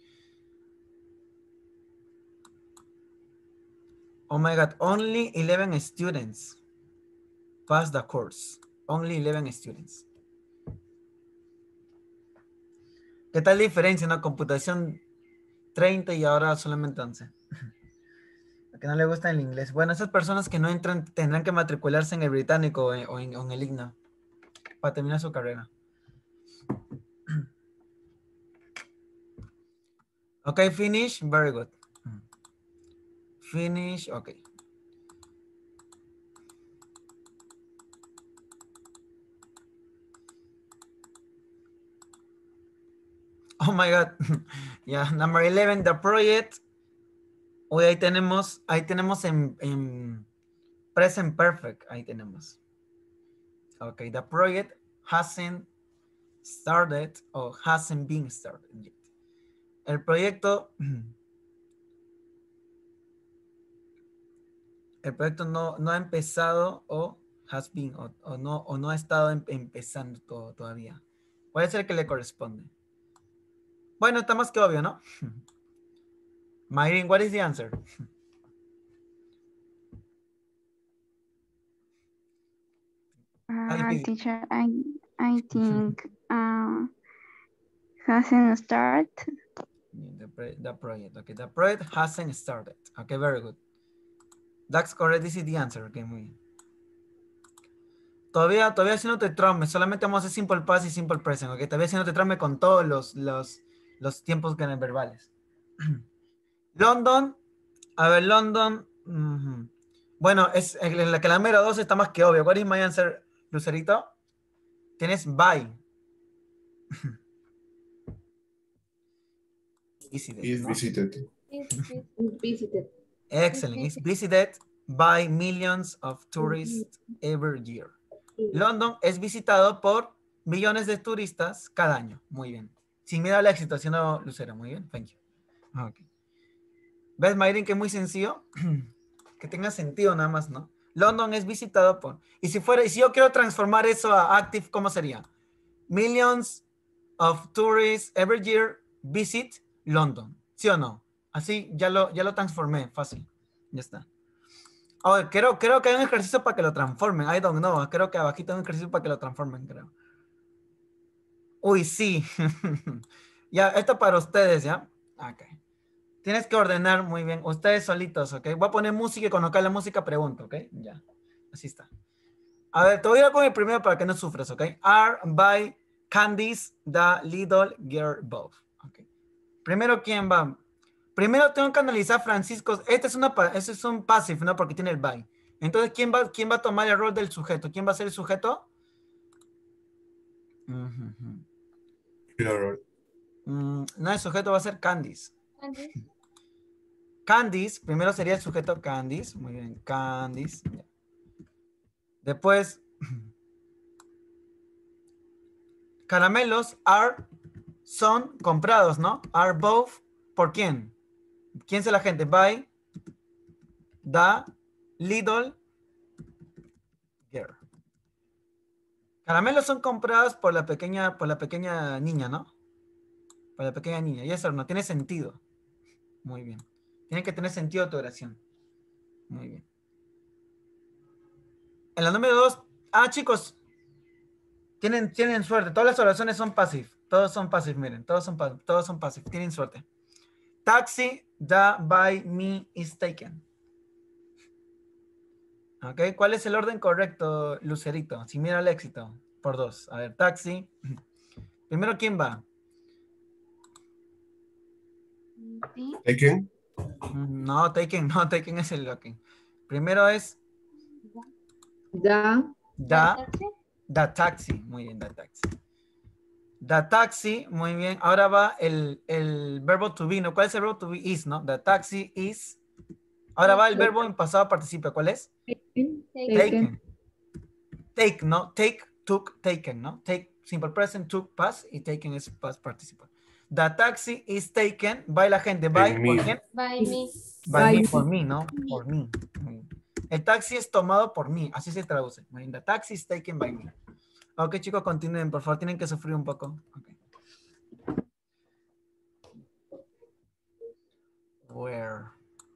Oh my God, only eleven students passed the course. Only eleven students. ¿Qué tal la diferencia, no? Computación treinta y ahora solamente once. A que no le gusta el inglés. Bueno, esas personas que no entran tendrán que matricularse en el británico o en, o en, o en el I G N A para terminar su carrera. Okay, finish. Very good. Finish. Okay. Oh my God. Yeah, number eleven, the project. Hoy ahí tenemos, ahí tenemos en, en present perfect. Ahí tenemos. Okay, the project hasn't started or hasn't been started yet. El proyecto, el proyecto no, no ha empezado o has been o, o no, o no ha estado em, empezando todo, todavía. Puede ser que le corresponde. Bueno, está más que obvio, ¿no? Mayrin, what is the answer? Uh, teacher, I I think uh, hasn't started. The, the project, okay, the project hasn't started. Okay, very good. That's correct, this is the answer. Okay, muy bien. Todavía, todavía si no te trame, solamente vamos a hacer simple past y simple present, ok, todavía si no te trame con todos los, los, los tiempos verbales. London, a ver, London, uh-huh. Bueno, es, en la que la número dos está más que obvio. What is my answer, Lucerito? Tienes by. Visited, Is ¿no? visited. Is visited. Excellent. It's visited by millions of tourists every year. London es visitado por millones de turistas cada año. Muy bien. Sin miedo al éxito, haciendo Lucero. Muy bien. Thank you. Okay. ¿Ves, Mayrin, que es muy sencillo? Que tenga sentido nada más, ¿no? London es visitado por... Y si fuera, y si yo quiero transformar eso a active, ¿cómo sería? Millions of tourists every year visit London. ¿Sí o no? Así ya lo, ya lo transformé. Fácil. Ya está. Oh, creo, creo que hay un ejercicio para que lo transformen. I don't know. Creo que abajito hay un ejercicio para que lo transformen, creo. Uy, sí. Ya, esto para ustedes, ¿ya? Ok. Tienes que ordenar muy bien. Ustedes solitos, ¿ok? Voy a poner música y cuando acabe la música pregunto, ¿ok? Ya. Así está. A ver, te voy a ir con el primero para que no sufras, ¿ok? Are by Candice the Little Girl Both. Ok. Primero, ¿quién va? Primero tengo que analizar Francisco. Este es, una, este es un passive, ¿no? Porque tiene el by. Entonces, ¿quién va, ¿quién va a tomar el rol del sujeto? ¿Quién va a ser el sujeto? Uh-huh. Claro. Mm, no, el sujeto va a ser Candice. Candice. Candice, primero sería el sujeto Candice. Muy bien, Candice. Después, caramelos are, son comprados, ¿no? Are both ¿por quién? ¿Quién es la gente? By the little girl. Caramelos son comprados por la pequeña, por la pequeña niña, ¿no? Por la pequeña niña. Y eso no tiene sentido. Muy bien. Tiene que tener sentido tu oración. Muy bien. En la número dos. Ah, chicos. Tienen, tienen suerte. Todas las oraciones son passive. Todos son passive, miren. Todos son, todos son passive. Tienen suerte. Taxi the by me is taken. Ok. ¿Cuál es el orden correcto, Lucerito? Si mira el éxito. Por dos. A ver, taxi. Primero, ¿quién va? Sí. Taken. No, taken, no, taken es el locking. Primero es The the, the taxi. Muy bien, the taxi. The taxi, muy bien. Ahora va el, el verbo to be, ¿no? ¿Cuál es el verbo to be? Is, ¿no? The taxi is. Ahora va el verbo en pasado participio. ¿Cuál es? taken. Taken. Take, ¿no? Take, took, taken, ¿no? Take, simple present, took, past, y taken es past participle. The taxi is taken by la gente. By, By ¿por me. quién? By me. By By me, me. por mí, ¿no? Por mí. El taxi es tomado por mí, así se traduce. The taxi is taken by me. Ok, chicos, continúen, por favor, tienen que sufrir un poco. Okay. Where?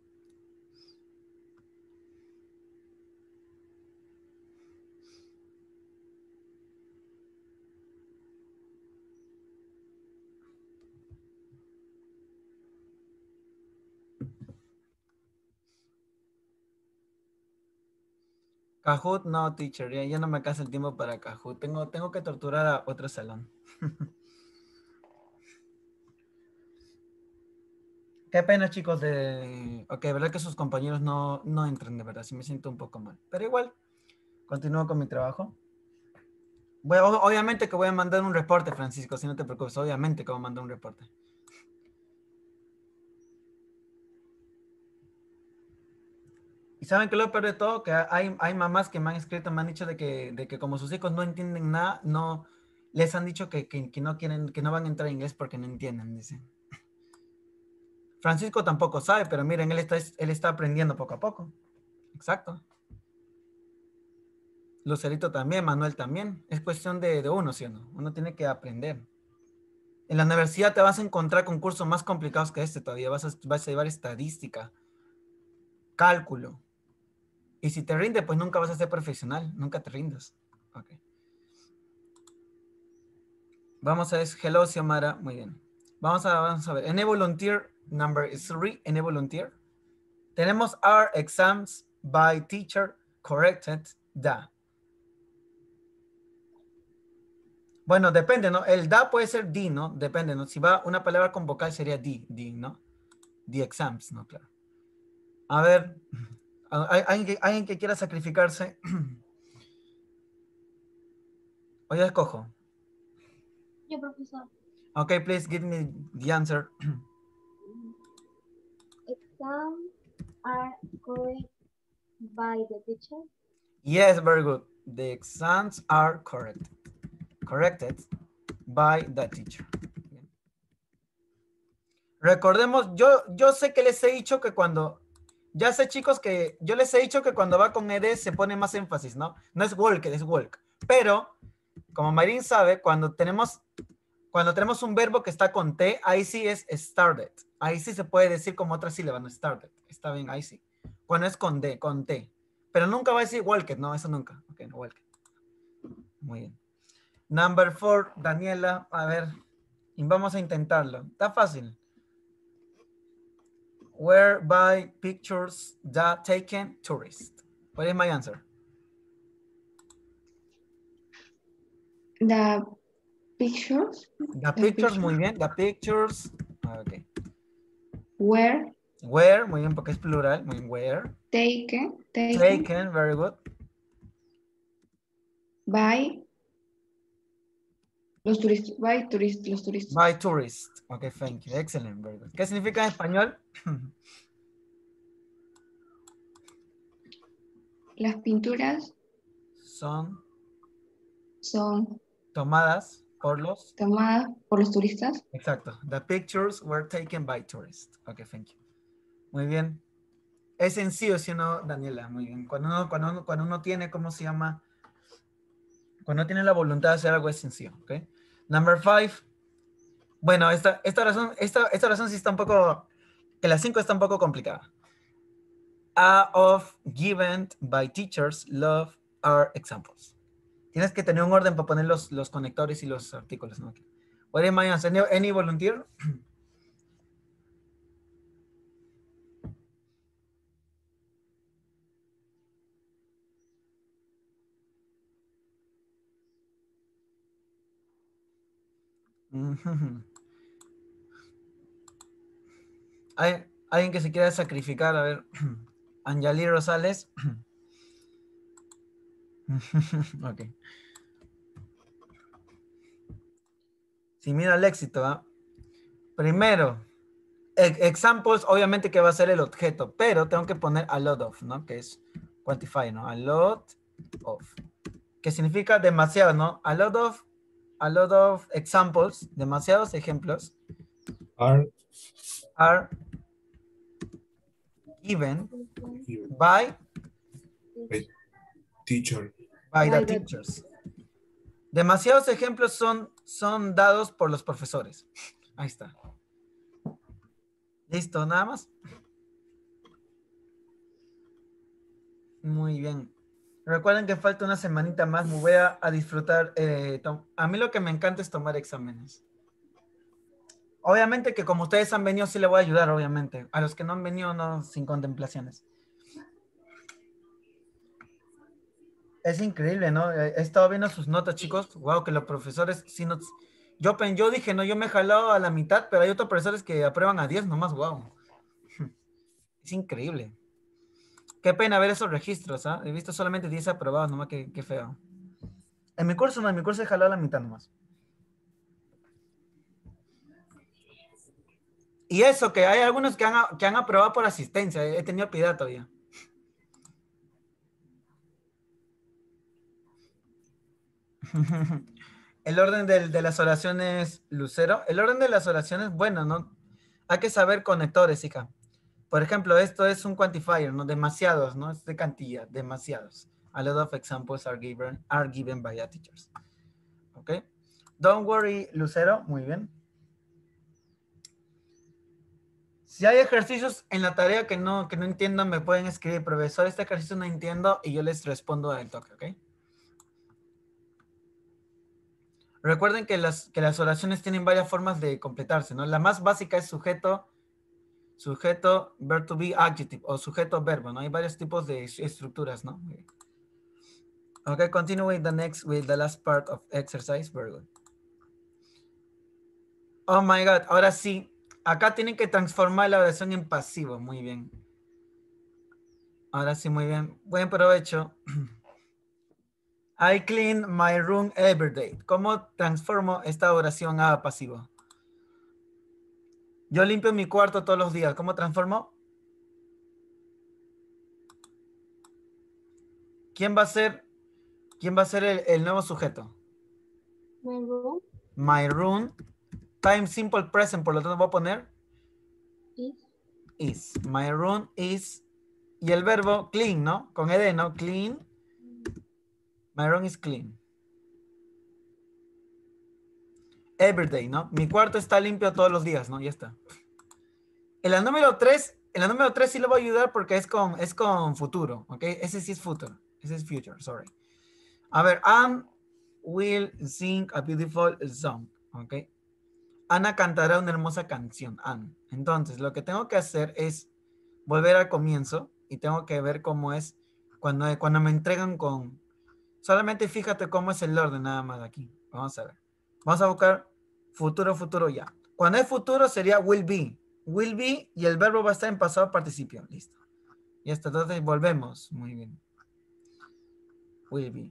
Kahoot, no, teacher, ya, ya no me alcanza el tiempo para Kahoot. Tengo, tengo que torturar a otro salón. Qué pena, chicos, de... Ok, verdad que sus compañeros no, no entran, de verdad, sí me siento un poco mal. Pero igual, continúo con mi trabajo. Voy, obviamente que voy a mandar un reporte, Francisco, si no te preocupes, obviamente que voy a mandar un reporte. Y saben que lo peor de todo, que hay, hay mamás que me han escrito, me han dicho de que, de que como sus hijos no entienden nada, no, les han dicho que, que, que no quieren, que no van a entrar en inglés porque no entienden, dicen. Francisco tampoco sabe, pero miren, él está, él está aprendiendo poco a poco. Exacto. Lucerito también, Manuel también. Es cuestión de, de uno, ¿sí o no? Uno tiene que aprender. En la universidad te vas a encontrar con cursos más complicados que este todavía. Vas a, vas a llevar estadística, cálculo. Y si te rinde, pues nunca vas a ser profesional. Nunca te rindas. Ok. Vamos a ver. Hello, Xiomara. Muy bien. Vamos a, vamos a ver. En volunteer number three. En volunteer. Tenemos our exams by teacher corrected the. Bueno, depende, ¿no? El da puede ser di, ¿no? Depende, ¿no? Si va una palabra con vocal sería di, di, ¿no? The exams, ¿no? Claro. A ver, ¿hay, alguien, que, ¿alguien que quiera sacrificarse? O ya escojo. Yo, profesor. Ok, please give me the answer. Exams are correct by the teacher. Yes, very good. The exams are correct. Corrected by the teacher. Recordemos, yo, yo sé que les he dicho que cuando, ya sé chicos que yo les he dicho que cuando va con ed se pone más énfasis, ¿no? No es walk, es walk. Pero, como Marín sabe, cuando tenemos, cuando tenemos un verbo que está con T, ahí sí es started. Ahí sí se puede decir como otra sílaba, no started. Está bien, ahí sí. Cuando es con D, con T. Pero nunca va a decir walked, no, eso nunca. Ok, no walked. Muy bien. Number four, Daniela, a ver, vamos a intentarlo. Está fácil. Where by pictures that taken tourist. What is my answer? The pictures. The The pictures, picture. muy bien. The pictures. Okay. Were Where, muy bien, porque es plural. Muy bien, where. taken. Taken. Taken, very good. By los turistas. By tourists. Los turistas. By tourists. Okay, thank you. Excellent, very good. ¿Qué significa en español? Las pinturas Son son tomadas Por los... Tomada por los turistas. Exacto. The pictures were taken by tourists. Ok, thank you. Muy bien. Es sencillo, ¿sí o no, Daniela? Muy bien. Cuando uno, cuando uno, cuando uno tiene, ¿cómo se llama? Cuando uno tiene la voluntad de hacer algo es sencillo, ¿ok? Number five. Bueno, esta, esta, razón, esta, esta razón sí está un poco... Que la cinco está un poco complicada. A of given by teachers love are examples. Tienes que tener un orden para poner los, los conectores y los artículos, ¿no? What am I answering? Any, any volunteer? ¿Hay alguien que se quiera sacrificar? A ver, Anjali Rosales. Ok. Si mira el éxito, ¿ah? Primero, e examples, obviamente que va a ser el objeto, pero tengo que poner a lot of, ¿no? Que es quantify, ¿no? A lot of. Que significa demasiado, ¿no? A lot of, a lot of examples, demasiados ejemplos. Are Are given given by, by teacher. by the By the- teachers. Demasiados ejemplos son, son dados por los profesores. Ahí está. Listo, nada más. Muy bien. Recuerden que falta una semanita más. Me voy a, a disfrutar. Eh, a mí lo que me encanta es tomar exámenes. Obviamente que como ustedes han venido, sí le voy a ayudar, obviamente. A los que no han venido, no, sin contemplaciones. Es increíble, ¿no? He estado viendo sus notas, chicos. Wow, que los profesores sí no... Yo, yo dije, no, yo me he jalado a la mitad, pero hay otros profesores que aprueban a diez nomás, wow. Es increíble. Qué pena ver esos registros, ¿ah? ¿eh? He visto solamente diez aprobados, nomás, qué, qué feo. En mi curso no, en mi curso he jalado a la mitad nomás. Y eso, que hay algunos que han, que han aprobado por asistencia. He tenido piedad todavía. El orden de, de las oraciones, Lucero. El orden de las oraciones, bueno, ¿no? Hay que saber conectores, hija. Por ejemplo, esto es un quantifier, ¿no? Demasiados, ¿no? Es de cantidad, demasiados. A lot of examples are given, are given by the teachers. ¿Ok? Don't worry, Lucero. Muy bien. Si hay ejercicios en la tarea que no, que no entiendan, me pueden escribir, profesor, este ejercicio no entiendo, y yo les respondo al toque, ¿ok? Recuerden que las, que las oraciones tienen varias formas de completarse, ¿no? La más básica es sujeto, sujeto, verb to be, adjective, o sujeto, verbo, ¿no? Hay varios tipos de estructuras, ¿no? Ok, continue with the next, with the last part of exercise. Very good. Oh my God, ahora sí. Acá tienen que transformar la oración en pasivo. Muy bien. Ahora sí, muy bien. Buen provecho. I clean my room every day. ¿Cómo transformo esta oración a pasivo? Yo limpio mi cuarto todos los días. ¿Cómo transformo? ¿Quién va a ser, quién va a ser el, el nuevo sujeto? My room My room. Time simple present, por lo tanto voy a poner is is. My room is. Y el verbo clean, ¿no? Con ed, ¿no? Clean. My room is clean. Every day, ¿no? Mi cuarto está limpio todos los días, ¿no? Ya está. En la número tres, en la número tres sí lo voy a ayudar porque es con, es con futuro, ¿ok? Ese sí es futuro. Ese es future, sorry. A ver, Anne will sing a beautiful song, ¿ok? Ana cantará una hermosa canción, Anne. Entonces, lo que tengo que hacer es volver al comienzo y tengo que ver cómo es cuando, cuando me entregan con... Solamente fíjate cómo es el orden nada más aquí. Vamos a ver. Vamos a buscar futuro, futuro ya. Cuando es futuro sería will be. Will be y el verbo va a estar en pasado participio. Listo. Y hasta entonces volvemos. Muy bien. Will be.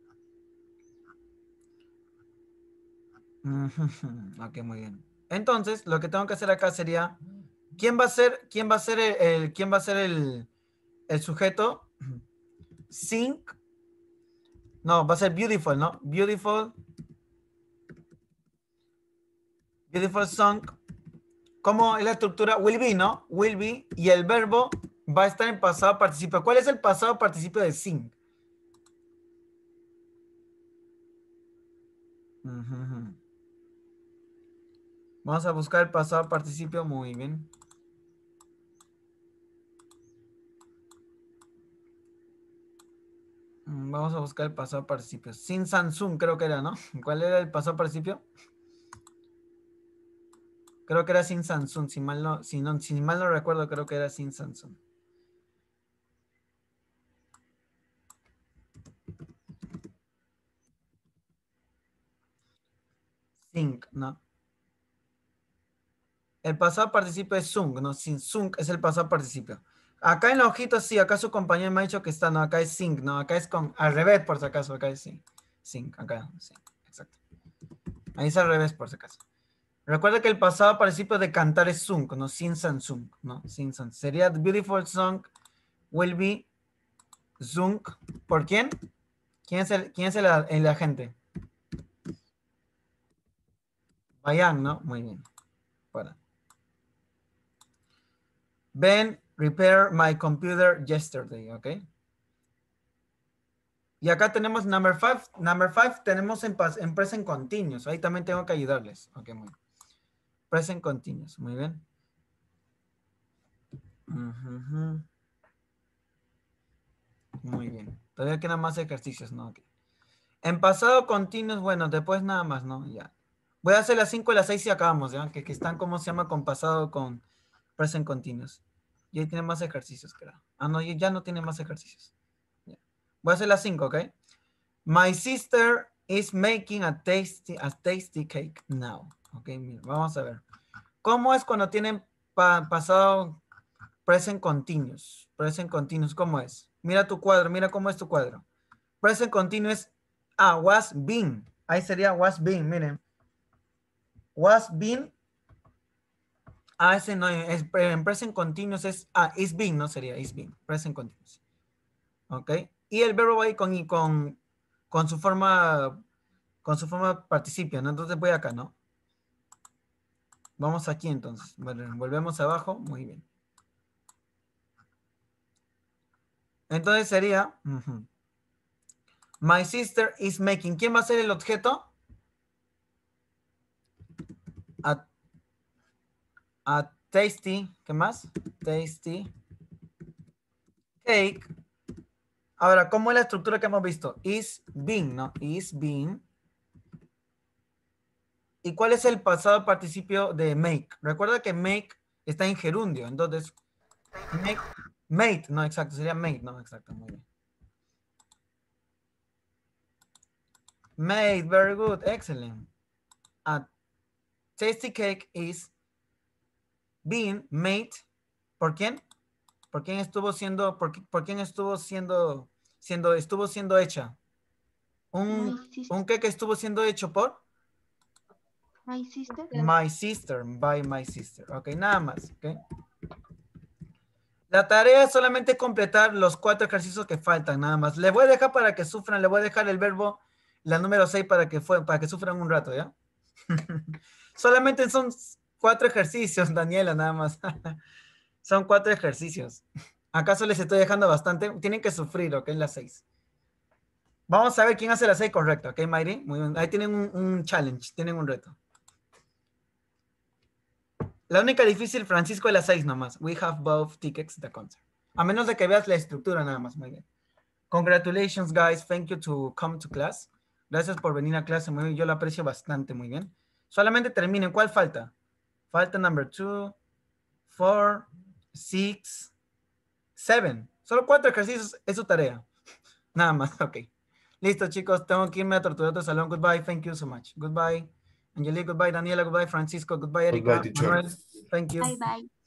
Ok, muy bien. Entonces, lo que tengo que hacer acá sería, ¿quién va a ser, quién va a ser el, el quién va a ser el, el sujeto? Sing. No, va a ser beautiful, ¿no? Beautiful Beautiful song. ¿Cómo es la estructura? Will be, ¿no? Will be. Y el verbo va a estar en pasado participio. ¿Cuál es el pasado participio de sing? Uh-huh. Vamos a buscar el pasado participio. Muy bien. Vamos a buscar el pasado participio. Sin Samsung creo que era, ¿no? ¿Cuál era el pasado participio? Creo que era sin Samsung. Si mal no, si no, si mal no recuerdo, creo que era sin Samsung. Sing, ¿no? El pasado participio es sung, ¿no? Sin sung es el pasado participio. Acá en la hojita sí, acá su compañero me ha dicho que está, no, acá es sing, ¿no? Acá es con, al revés por si acaso, acá es sing. Sing, acá, sí, exacto. Ahí es al revés por si acaso. Recuerda que el pasado participio de cantar es sung, ¿no? Sin Samsung, ¿no? Sin Samsung. Sería the beautiful song will be sung. ¿Por quién? ¿Quién es el, quién es el, el agente? Bayan, ¿no? Muy bien. Para. Ben repair my computer yesterday, ¿ok? Y acá tenemos number five. Number five tenemos en, en present continuous. Ahí también tengo que ayudarles. Ok, muy bien. Present continuous, muy bien. Uh-huh. Muy bien. Todavía quedan más ejercicios, ¿no? Okay. En pasado continuous, bueno, después nada más, ¿no? Ya. Voy a hacer las cinco y las seis y acabamos, ¿ya? Que, que están, ¿cómo se llama? Con pasado con present continuous. Y ahí tiene más ejercicios, creo. Ah, no, ya no tiene más ejercicios. Ya. Voy a hacer las cinco, ¿ok? My sister is making a tasty, a tasty cake now. Ok, mira, vamos a ver. ¿Cómo es cuando tienen pa pasado present continuous? Present continuous, ¿cómo es? Mira tu cuadro, mira cómo es tu cuadro. Present continuous, ah, was been. Ahí sería was been, miren. Was been. Ah, ese no es, en present continuous es, ah, is been, no sería is been. Present continuous. Ok. Y el verbo va ahí con, con, con su forma, con su forma participio, ¿no? Entonces voy acá, ¿no? Vamos aquí entonces. Bueno, volvemos abajo. Muy bien. Entonces sería, uh-huh. My sister is making. ¿Quién va a ser el objeto? A, a tasty. ¿Qué más? Tasty cake. Ahora, ¿cómo es la estructura que hemos visto? Is being, ¿no? Is being. ¿Y cuál es el pasado participio de make? Recuerda que make está en gerundio. Entonces, make, made, no, exacto. Sería made, no, exacto. Muy bien. Made, very good, excellent. A tasty cake is being made. ¿Por quién? ¿Por quién estuvo siendo, por, por quién estuvo siendo, siendo, estuvo siendo hecha? Un, un qué que estuvo siendo hecho por? My sister. My sister, by my sister. Ok, nada más, ok. La tarea es solamente completar los cuatro ejercicios que faltan, nada más. Le voy a dejar para que sufran, le voy a dejar el verbo, la número seis para que, fue, para que sufran un rato, ¿ya? Solamente son cuatro ejercicios, Daniela, nada más. Son cuatro ejercicios. ¿Acaso les estoy dejando bastante? Tienen que sufrir, ¿ok? Las seis. Vamos a ver quién hace las seis correcto, ¿ok, Mayri? Muy bien. Ahí tienen un, un challenge, tienen un reto. La única difícil, Francisco, es las seis nomás. We have both tickets to the concert. A menos de que veas la estructura nada más, muy bien. Congratulations, guys. Thank you to come to class. Gracias por venir a clase, muy bien. Yo lo aprecio bastante, muy bien. Solamente terminen. ¿Cuál falta? Falta number two, four, six, seven. Solo cuatro ejercicios es su tarea. Nada más, ok. Listo, chicos. Tengo que irme a torturar otro salón. Goodbye. Thank you so much. Goodbye. Angelique, goodbye. Daniela, goodbye. Francisco, goodbye. Erika, Goodbye, teacher. Manuel, thank you. Bye bye.